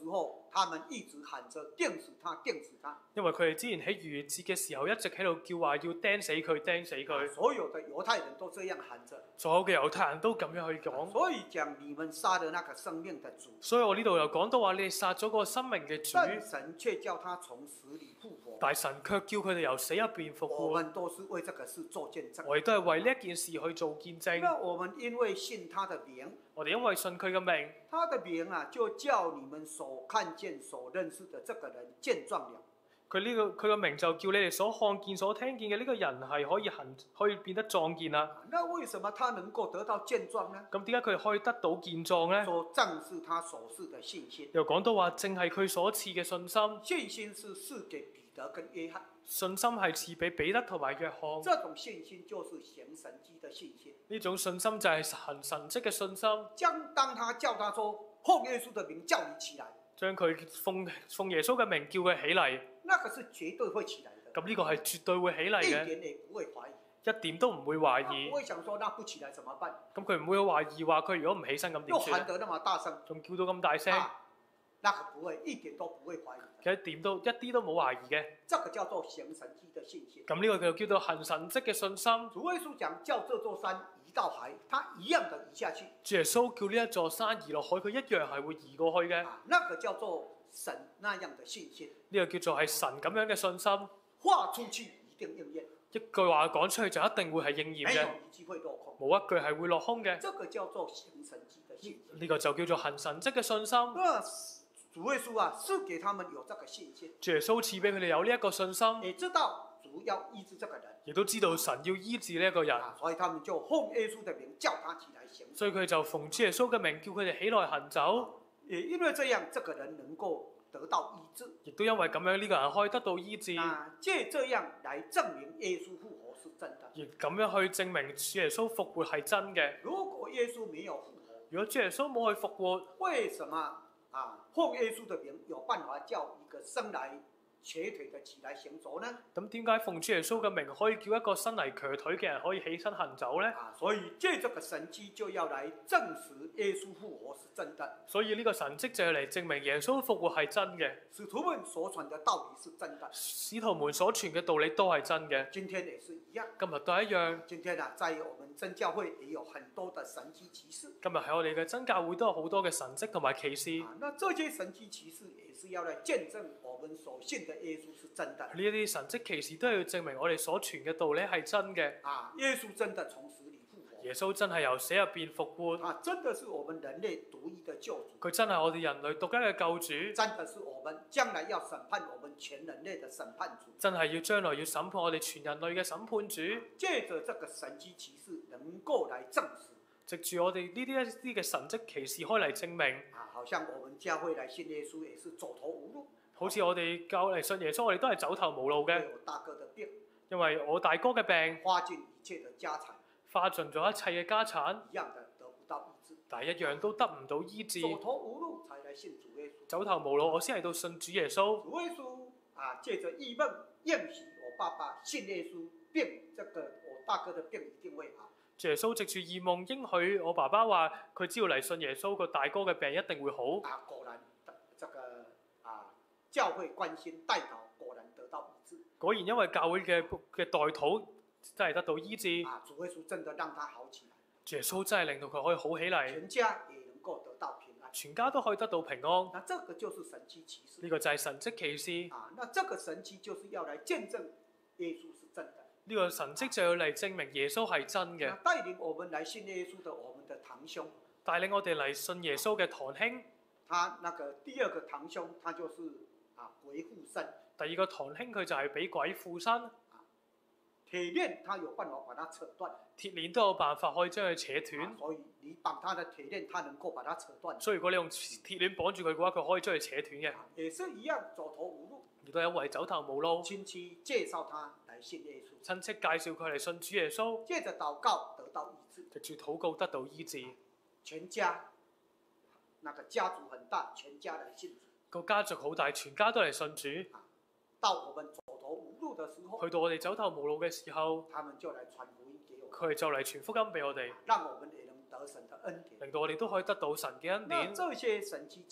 他們一直喊着釘死他，釘死他。 因為佢哋之前喺逾越節嘅時候一直喺度叫話要釘死佢，釘死佢。 所有的猶太人都這樣喊着。 所有嘅猶太人都咁樣去講。 所以講你們殺了那個生命的主。 所以我呢度又講到話你哋殺咗個生命嘅主， 但神卻叫他從死裏復活。 但神卻叫佢哋由死入邊復活。 我們都是為這個事做見證。 我哋都係為呢一件事去做見證。 那我們因為信他的名， 我哋因為信佢嘅名， 他的名啊，就叫你們所看見、所認識的這個人健壯了。 佢個名就叫你哋所看見、所聽見嘅呢個人係可以變得壯健啦。 那為什麼他能夠得到健壯呢？ 咁點解佢可以得到健壯呢？ 說正是他所賜的信心。 又講到話，正係佢所賜嘅信心。 信心是賜給彼得跟約翰。 信心係賜俾彼得同埋約翰。 這種信心就是行神蹟的信心。 呢種信心就係行神蹟嘅信心。 當他叫他說奉耶穌的名叫你起來， 將佢奉耶穌嘅名叫佢起嚟。 那個是絕對會起來的。 咁呢個係絕對會起嚟嘅， 一點也不會懷疑， 一點都唔會懷疑。 不會想說那不起來怎麼辦？ 咁佢唔會懷疑話佢如果唔起身咁點又算？ 喊得那麼大聲， 仲叫到咁大聲， 那個不會，一點都不會懷疑。 其實一啲都冇懷疑嘅。 這個叫做行神蹟的信心。 咁呢個就叫做行神蹟嘅信心。 主耶穌講叫這座山移到海，他一樣的移下去。 主耶穌叫呢一座山移落海，佢一樣係會移過去嘅。 那個叫做神那樣的信心。 呢個叫做係神咁樣嘅信心。 話出去一定應驗。 一句話講出去就一定會係應驗嘅。 沒有一句會落空。 冇一句係會落空嘅。 這個叫做行神蹟的信心。 呢個就叫做行神蹟嘅信心。 主耶穌啊，是給他們有這個信心。 主耶穌賜俾佢哋有呢一個信心。 也知道主要醫治這個人。 亦都知道神要醫治呢一個人。 所以他們就奉耶穌的名叫他起來行。 所以佢就奉主耶穌嘅名叫佢哋起來行走。 也因為這樣，這個人能夠得到醫治。 亦都因為咁樣，呢個人可以得到醫治。 借這樣來證明耶穌復活是真的。 而咁樣去證明主耶穌復活係真嘅。 如果耶穌沒有復活， 如果主耶穌冇去復活， 為什麼奉耶穌的名有辦法叫一個生來瘸腿的起來行走呢？ 咁點解奉主耶穌嘅名可以叫一個生嚟瘸腿嘅人可以起身行走呢？ 所以借這個神蹟就要來證實耶穌復活是真的。 所以呢個神蹟就要嚟證明耶穌復活係真嘅。 使徒們所傳的道理是真的。 使徒們所傳嘅道理都係真嘅。 今天也是一樣。 今日都係一樣。 今天在我們真教會也有很多的神蹟奇事。 今日喺我哋嘅真教會都有好多嘅神蹟同埋奇事。 那這些神蹟奇事也是要來見證我們所信的耶穌是真的。 呢一啲神蹟奇事都要證明我哋所傳嘅道理係真嘅。 耶穌真的從死裏復活。 耶穌真係由死入邊復活。 真的是我們人類獨一的救主。 佢真係我哋人類獨一嘅救主。 真的是我們將來要審判我們全人類的審判主。 真係要將來要審判我哋全人類嘅審判主。 借着這個神蹟奇事能夠來證實。 藉住我哋呢啲一啲嘅神蹟奇事開嚟證明。 好像我們教會來信耶穌也是走投無路。 好似我哋教嚟信耶穌，我哋都係走投無路嘅。 我大哥的病， 因為我大哥嘅病， 花盡一切的家產， 花盡咗一切嘅家產， 一樣的得不到醫治， 但係一樣都得唔到醫治。 走投無路才來信主耶穌。 走投無路，我先嚟到信主耶穌。 主耶穌借着異夢應許我爸爸信耶穌，病這個我大哥的病一定會好。 主耶穌藉住異夢應許我爸爸話，佢只要嚟信耶穌，個大哥嘅病一定會好。 果然，這個教會關心代禱，果然得到醫治。 果然因為教會嘅代禱真係得到醫治。 主耶穌真的讓他好起來。 主耶穌真係令到佢可以好起嚟。 全家也能夠得到平安。 全家都可以得到平安。 那這個就是神蹟奇事。 呢個就係神蹟奇事。 那這個神蹟就是要來見證耶穌是真的。 呢個神蹟就要嚟證明耶穌係真嘅。 帶領我們來信耶穌的我們的堂兄。 帶領我哋嚟信耶穌嘅堂兄。 他那個第二個堂兄，他就是鬼附身。 第二個堂兄佢就係俾鬼附身。 鐵鏈他有辦法把它扯斷。 鐵鏈都有辦法可以將佢扯斷。 所以你綁他的鐵鏈，他能夠把它扯斷。 所以如果你用鐵鏈綁住佢嘅話，佢可以將佢扯斷嘅。 也是一樣走投無路。 亦都有為走投無路。 親戚介紹他來信耶穌。 親戚介紹佢嚟信主耶穌。 借着禱告得到醫治。 藉住禱告得到醫治。 全家，那個家族很大，全家來信主。 個家族好大，全家都嚟信主。 到我們走投無路的時候， 去到我哋走投無路嘅時候， 他們就來傳福音給我們。 佢哋就嚟傳福音俾我哋， 讓我們也能得神的恩典， 令到我哋都可以得到神嘅恩典。 這些神蹟奇事，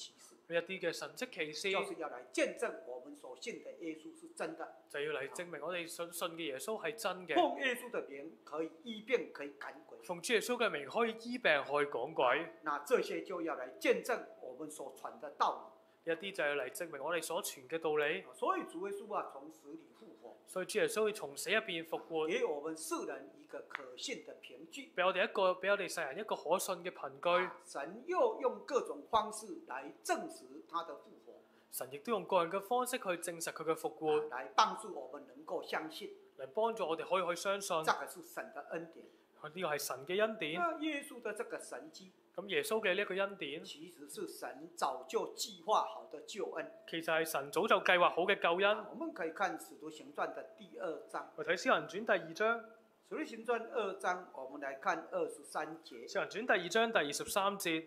呢一啲嘅神蹟奇事， 就是要來見證我們所信的耶穌是真的。 就要嚟證明我哋信嘅耶穌係真嘅。 奉耶穌的名可以醫病，可以趕鬼。 奉主耶穌嘅名可以醫病，可以趕鬼。 那這些就要來見證我們所傳的道一啲就要嚟證明我哋所傳嘅道理。 理。所以主耶穌啊，從死裡復活， 所以主耶穌要從死入邊復活， 給我們世人一個可信的憑據。 俾我哋世人一個可信嘅憑據。 神又用各種方式來證實他的復活， 神亦都用個人嘅方式去證實佢嘅復活， 來幫助我們能夠相信， 嚟幫助我哋可以去相信。 這個是神的恩典。 呢個係神嘅恩典。 那耶穌的這個神蹟， 咁耶穌嘅呢一個恩典， 其實是神早就計劃好的救恩。 其實係神早就計劃好嘅救恩。 我們可以看《使徒行傳》的第2章， 我睇《使徒行傳》第2章，《 《使徒行傳》2章，我們來看23節。 使徒行傳》第2章第23節，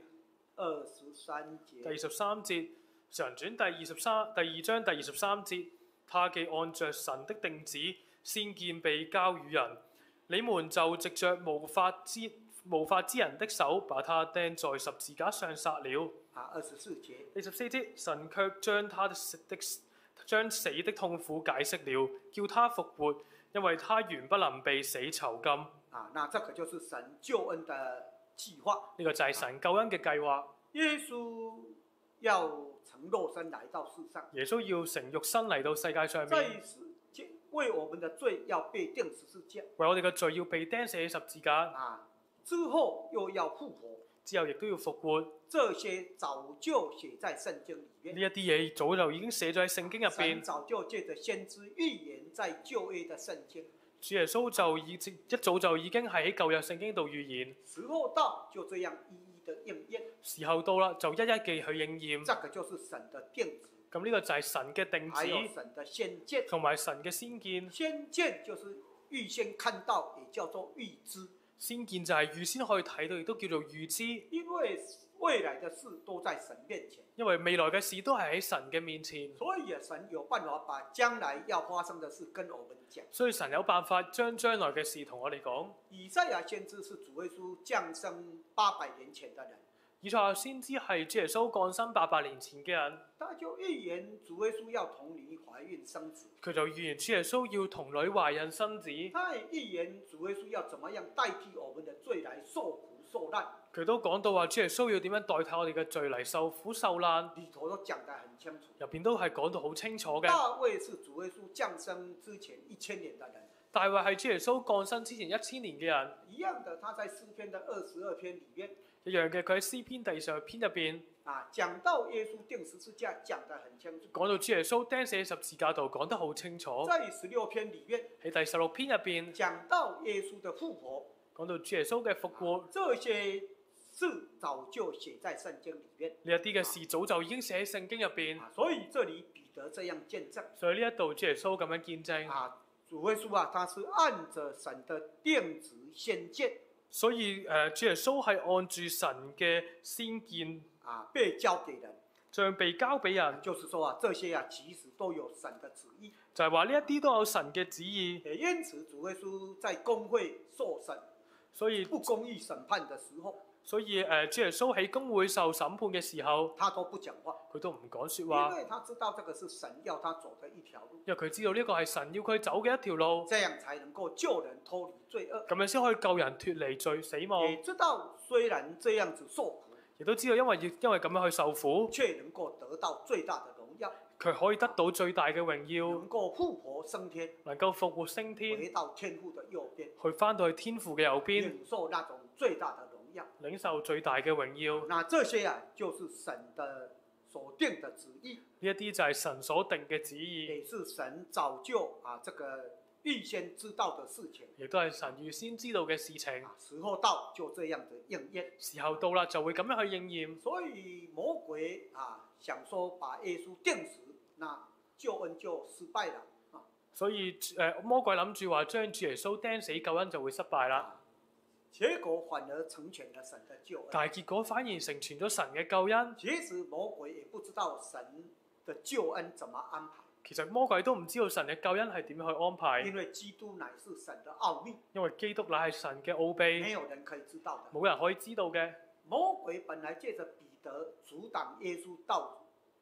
23節。 第23節，《使徒行傳》第2章第23節，他既按着神的定旨，先見被交與人，你們就藉着無法之人的手，把他釘在十字架上殺了。 啊，24節。 第14節，神卻將死的痛苦解釋了，叫他復活，因為他原不能被死囚禁。 啊，那這個就是神救恩的計劃。 呢個就係神救恩嘅計劃。 耶穌要成肉身來到世上， 耶穌要成肉身嚟到世界上在面， 世界為我們的罪要被釘十字架， 為我哋嘅罪要被釘死喺十字架， 啊，之後又要復活， 之後亦都要復活。 這些早就寫在聖經裡面。 呢一啲嘢早就已經寫咗喺聖經入神邊。 早就借着先知預言在舊約的聖經， 主耶穌就一早就已經係喺舊約聖經度預言， 時候到就這樣一一的應驗。 時候到啦就一一嘅去應驗。 這個就是神的定旨， 咁呢個就係神嘅定還有旨， 神的先見。 同埋神嘅先見。 先見就是預先看到，也叫做預知。 先見就係預先可以睇到，亦都叫做預知。 因為未來的事都在神面前， 因為未來嘅事都係喺神嘅面前， 所以神有辦法把將來要發生的事跟我們講。 所以神有辦法將將來嘅事同我哋講。 以賽亞先知是主耶穌降生800年前的人， 以賽亞先知係主耶穌降生800年前嘅人， 他就預言主耶穌要童女懷孕生子， 佢就預言主耶穌要童女懷孕生子， 他也預言主耶穌要怎麼樣代替我們的罪來受苦受難。 佢都講到話主耶穌要點樣代替我哋嘅罪嚟受苦受難， 裏頭都講得很清楚。 入邊都係講到好清楚嘅。 大衛是主耶穌降生之前1000年的人， 大衛係主耶穌降生之前1000年嘅人， 一樣的，他在詩篇的22篇裡面， 一樣嘅佢喺詩篇第22篇入邊講到耶穌釘十字架，講得很清楚。 講到主耶穌釘死喺十字架度，講得好清楚。 在16篇裡面， 喺第16篇入邊講到耶穌的復活， 講到主耶穌嘅復活， 這些事早就寫在聖經裡面。 呢一啲嘅事早就已經寫喺聖經入邊， 所以這裡彼得這樣見證。 所以呢一度主耶穌咁樣見證。 主耶穌他是按着神的定旨先見， 所以主耶穌係按住神嘅先見被交給人， 像被交俾人， 就是說這些其實都有神的旨意， 就係話呢一啲都有神嘅旨意。 因此主耶穌在公會受審， 所以不公義審判的時候， 主耶穌喺公會受審判嘅時候， 他都不講話， 佢都唔講説話， 因為他知道這個是神要他走的一條路， 因為佢知道呢個係神要佢走嘅一條路， 這樣才能夠救人脫離罪惡， 咁樣先可以救人脫離罪死亡。 也知道雖然這樣子受苦， 亦都知道因為咁樣去受苦， 卻能夠得到最大的榮耀， 佢可以得到最大嘅榮耀， 能夠復活升天， 能夠復活升天， 回到天父的右邊， 去翻到去天父嘅右邊， 領受那種最大的榮耀， 領受最大嘅榮耀。 那這些就是神的所定的旨意， 呢一啲就係神所定嘅旨意， 也是神早就這個預先知道的事情， 亦都係神預先知道嘅事情。 時候到就這樣的應驗， 時候到啦就會咁樣去應驗。 所以魔鬼想說把耶穌釘死，那救恩就失敗了。 所以魔鬼諗住話將主耶穌釘死，救恩就會失敗啦。 結果反而成全了神的救恩。 但係結果反而成全咗神嘅救恩。 其實魔鬼也不知道神的救恩怎麼安排。 其實魔鬼都唔知道神嘅救恩係點樣去安排。 因為基督乃是神的奧秘。 因為基督乃係神嘅奧秘。 沒有人可以知道的。 冇人可以知道嘅。 魔鬼本來借着彼得阻擋耶穌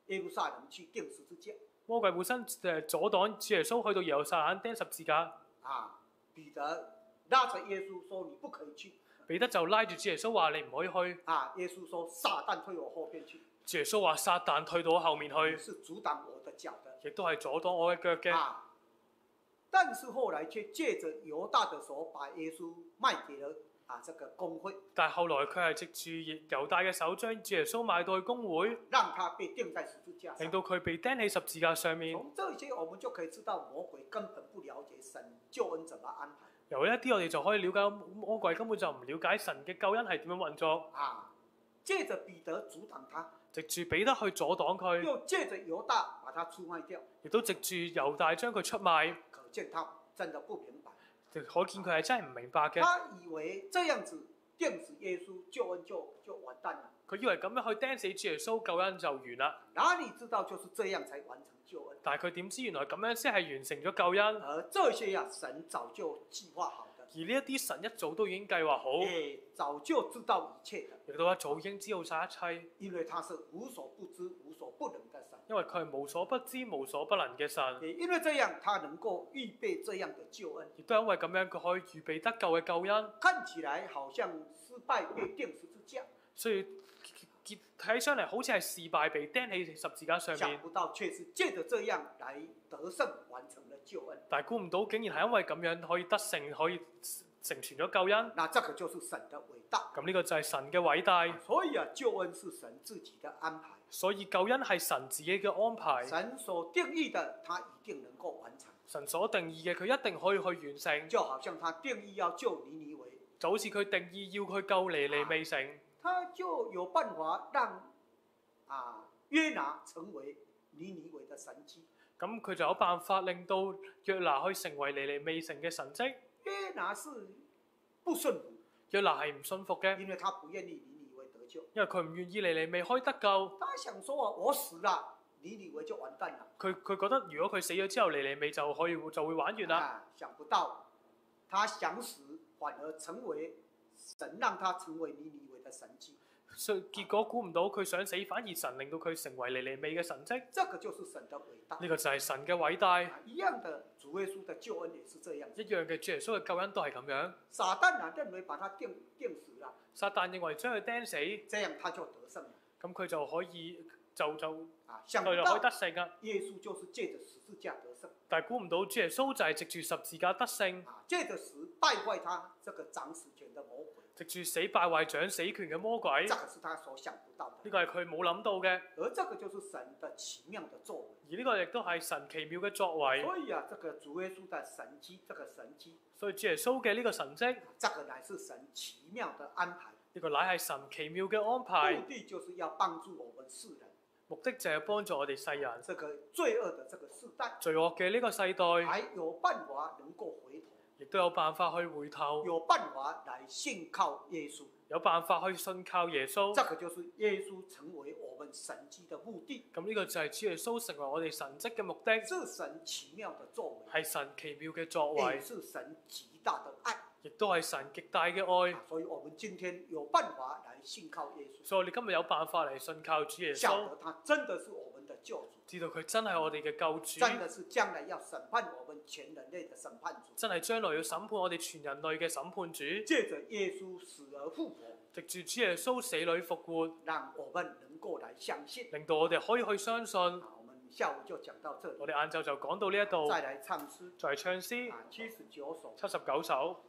耶路撒冷去钉十字架魔鬼本身阻擋主耶穌去到耶路撒冷釘十字架。 啊。彼得拉着耶穌說：“你不可以去。” 彼得就拉住主耶穌話：你唔可以去。 啊，耶穌說：“撒旦退我後邊去。” 主耶穌話：撒旦退到我後面去， 是阻擋我的腳的。 亦都係阻擋我嘅腳嘅。 啊，但是後來卻借着猶大的手，把耶穌賣給了這個公會， 但係後來佢係藉住猶大嘅手將主耶穌賣到去公會， 讓他被釘在十字架上， 令到佢被釘喺十字架上面。 從這些我們就可以知道魔鬼根本不了解神救恩怎麼安排。 由呢一啲我哋就可以了解魔鬼根本就唔了解神嘅救恩係點樣運作。 啊，借着彼得阻擋他， 藉住彼得去阻擋佢， 又借着猶大把他出賣掉， 亦都藉住猶大將佢出賣。 可見他真的不明白。 可見佢係真係唔明白嘅。 他以為這樣子釘死耶穌，救恩就完蛋了。 佢以為咁樣去釘死主耶穌，救恩就完啦。 哪裡知道就是這樣才完成救恩。 但係佢點知原來咁樣先係完成咗救恩。 而這些神早就計劃好的。 而呢一啲神一早都已經計劃好， 早就知道一切的。 亦都一早已經知道晒一切。 因為他是無所不知、無所不能的神。 因為佢係無所不知、無所不能嘅神。 因為這樣，他能夠預備這樣的救恩。 亦都係因為咁樣，佢可以預備得救嘅救恩。 看起來好像失敗被釘十字架， 所以睇上嚟好似係事敗被釘喺十字架上面。 想不到卻是借着這樣來得勝，完成了救恩。 但係估唔到，竟然係因為咁樣可以得勝，可以成全咗救恩。 那這個就是神的偉大。 咁呢個就係神嘅偉大。 所以救恩是神自己的安排。 所以救恩係神自己嘅安排。 神所定義的，他一定能夠完成。 神所定義嘅，佢一定可以去完成。 就好像他定義要救尼尼微， 就好似佢定義要佢救尼尼微城， 他就有辦法讓約拿成為尼尼微的神蹟。 咁佢就有辦法令到約拿去成為尼尼微城嘅神蹟。 約拿是不順服， 約拿係唔信服嘅， 因為他不願意尼尼微得救， 因為佢唔願意尼尼微可以得救。 他想說我死了，尼尼微就完蛋了。 佢覺得如果佢死咗之後，尼尼微就會玩完啦。 想不到他想死，反而成為神讓他成為尼尼微的神蹟。 結果估唔到佢想死，反而神令到佢成為尼尼微嘅神蹟。 這個就是神的偉大。 呢個就係神嘅偉大。 一樣的，主耶穌的救恩也是這樣。 一樣嘅，主耶穌嘅救恩都係咁樣。 撒旦認為把他釘死了， 撒旦認為將佢釘死， 這樣他就得勝了。 咁佢就可以想不可以得勝啊！ 耶穌就是借着十字架得勝。 但係估唔到主耶穌就係藉住十字架得勝， 借着死敗壞他這個掌死權的魔鬼。 藉住死敗壞掌死權嘅魔鬼。 這個是他所想不到的。 呢個係佢冇諗到嘅。 而這個就是神的奇妙的作為。 而呢個亦都係神奇妙嘅作為。 所以這個主耶穌的神蹟，這個神蹟。 所以主耶穌嘅呢個神蹟， 這個乃是神奇妙的安排。 呢個乃係神奇妙嘅安排。 目的就是要幫助我們世人。 目的就係幫助我哋世人。 這個罪惡的這個世代。 罪惡嘅呢個世代。 還有辦法能夠回頭。 亦都有辦法去回頭。 有辦法來信靠耶穌。 有辦法去信靠耶穌。 這個就是耶穌成為我們神蹟的目的。 咁呢個就係主耶穌成為我哋神蹟嘅目的。 是神奇妙的作為。 係神奇妙嘅作為。 也是神極大的愛。 亦都係神極大嘅愛。 所以我們今天有辦法來信靠耶穌。 所以我哋今日有辦法嚟信靠主耶穌。 曉得他真的是我們的救主。 知道佢真係我哋嘅救主。 真的是將來要審判我們全人類的審判主。 真係將來要審判我哋全人類嘅審判主。 借着耶穌死而復活。 藉住主耶穌死裏復活。 讓我們能夠來相信。 令到我哋可以去相信。 我們下午就講到這裡。 我哋晏晝就講到呢一度。 再來唱詩。 再唱詩。 79首。 79首。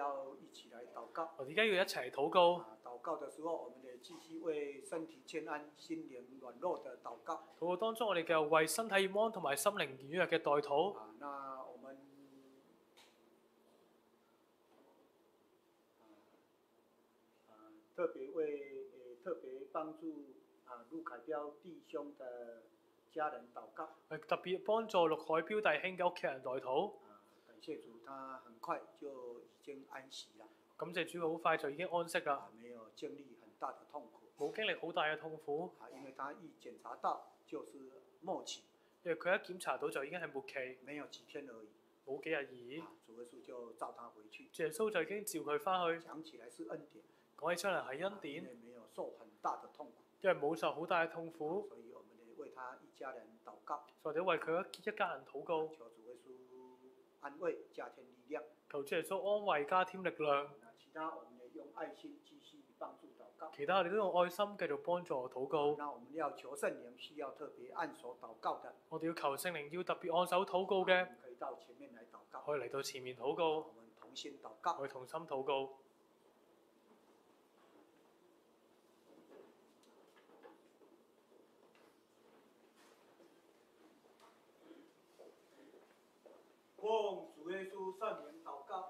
要一起来祷告。 我哋而家要一齊禱告。 禱告的時候，我們也繼續為身體健安、心靈軟弱的禱告。 禱告當中，我哋繼續為身體健安同埋心靈軟弱嘅代禱。 那我們特別幫助陸凱標弟兄的家人禱告。 特別幫助陸海標弟兄嘅屋企人代禱。 感謝主，他很快就已經安息了。 感謝主，好快就已經安息啦。 沒有經歷很大的痛苦。 冇經歷好大嘅痛苦。 因為他一檢查到就是末期。 因為佢一檢查到就已經係末期。 沒有幾天而已。 冇幾日而已。 主耶穌就召他回去。 耶穌就已經召佢翻去。 講起來是恩典。 講起出嚟係恩典。 因為沒有受很大的痛苦。 因為冇受好大嘅痛苦。 所以我們為他一家人禱告。 或者為佢一家人禱告。 求主耶穌安慰加添力量。 求主耶穌安慰加添力量。 其他我們也用愛心繼續幫助禱告。 其他我哋都用愛心繼續幫助禱告。 那我們要求聖靈需要特別按手禱告的。 我哋要求聖靈要特別按手禱告嘅。 可以到前面來禱告。 可以嚟到前面禱告。 我們同心禱告。 我哋同心禱告。 奉主耶穌聖名禱告。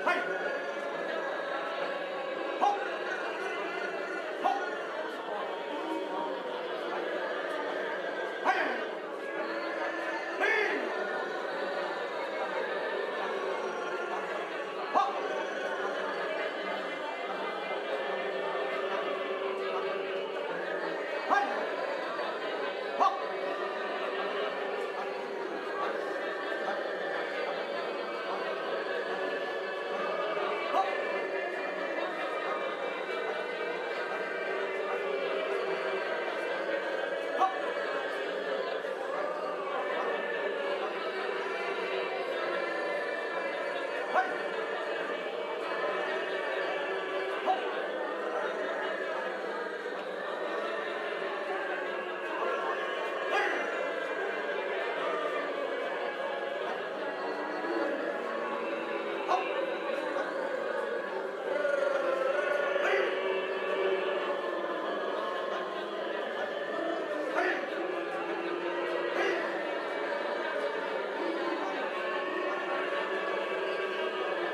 好。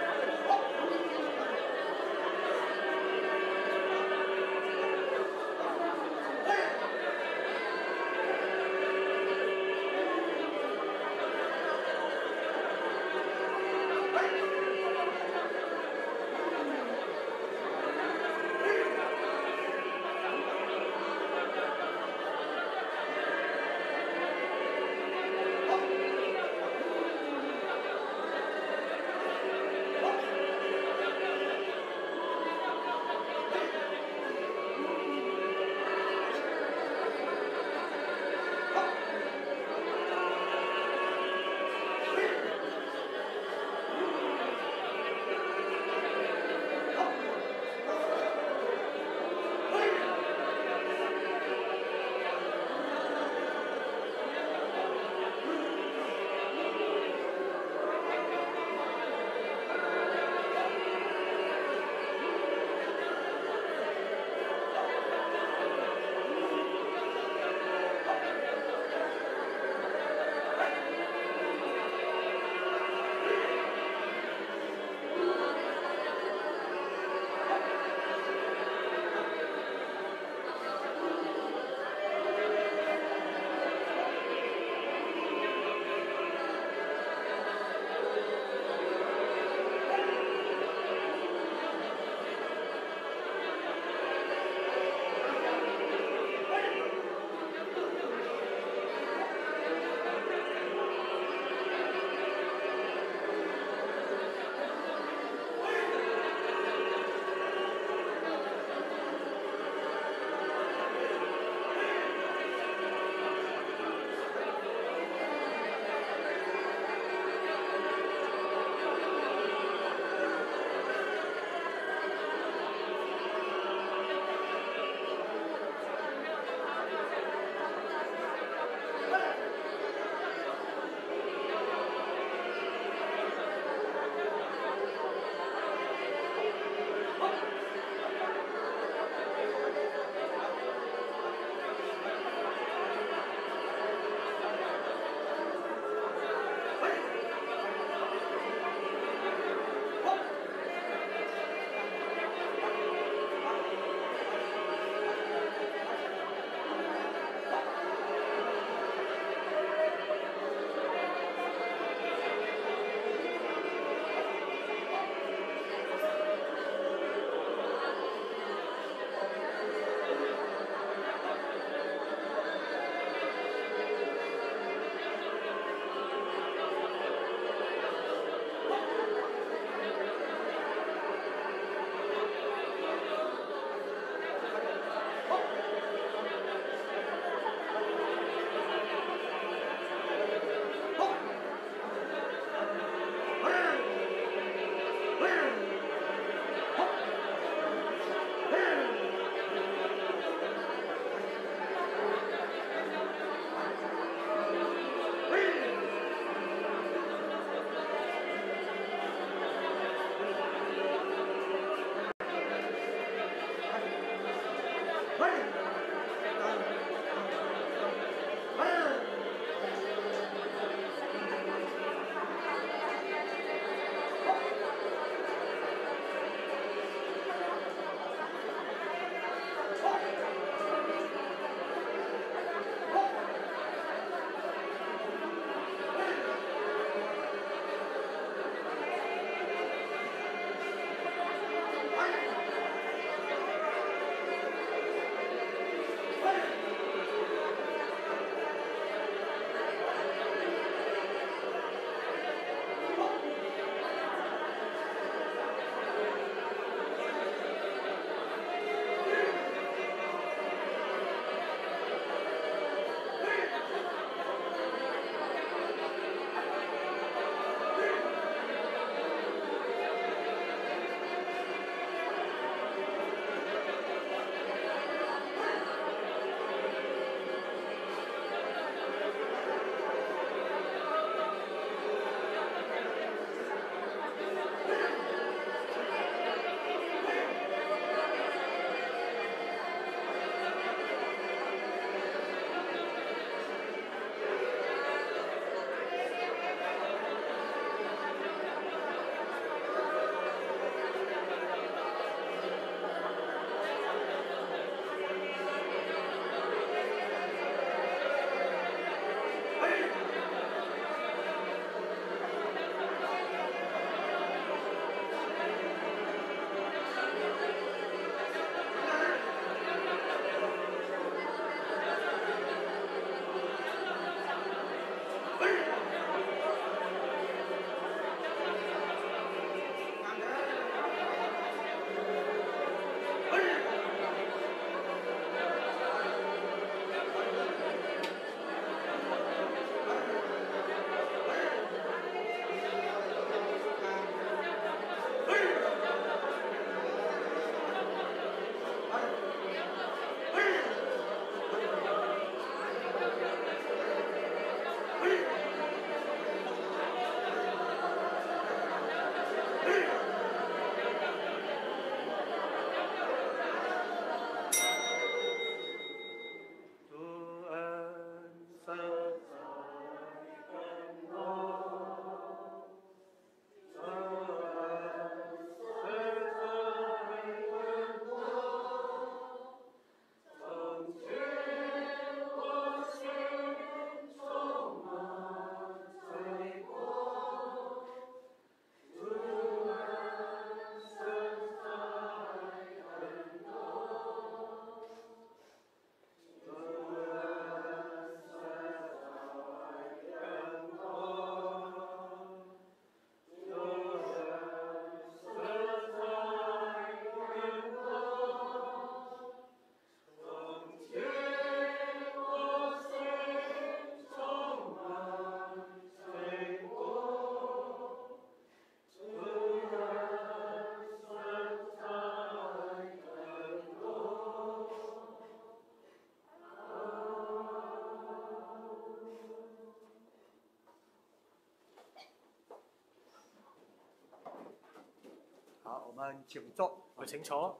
好，我們請坐。 我哋請坐。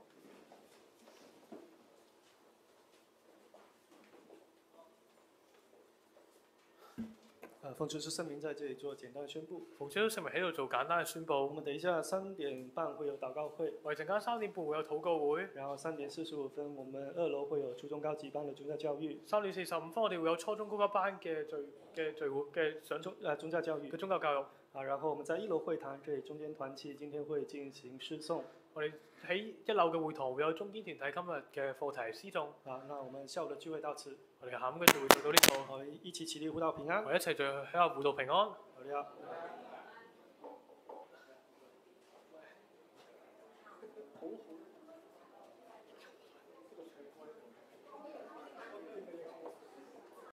奉主是聖名在這裡做簡單的宣佈。 奉主聖名喺度做簡單嘅宣佈。 我們等一下3點半會有禱告會， 我哋陣間3點半會有禱告會。 然後3點45分我們2樓會有初中高級班的宗教教育。 3點45分我哋會有初中高級班嘅聚會嘅宗教教育嘅宗教教育。 啊，然後我們在1樓會堂這裡中間團契今天會進行詩誦。 我哋喺1樓嘅會堂會有中堅團體今日嘅課題詩誦。 啊，那我們下午的聚會到此。 我哋下午嘅聚會做到呢度。 我們一起起立互道平安。 我哋一齊聚喺度互道平安。 好的。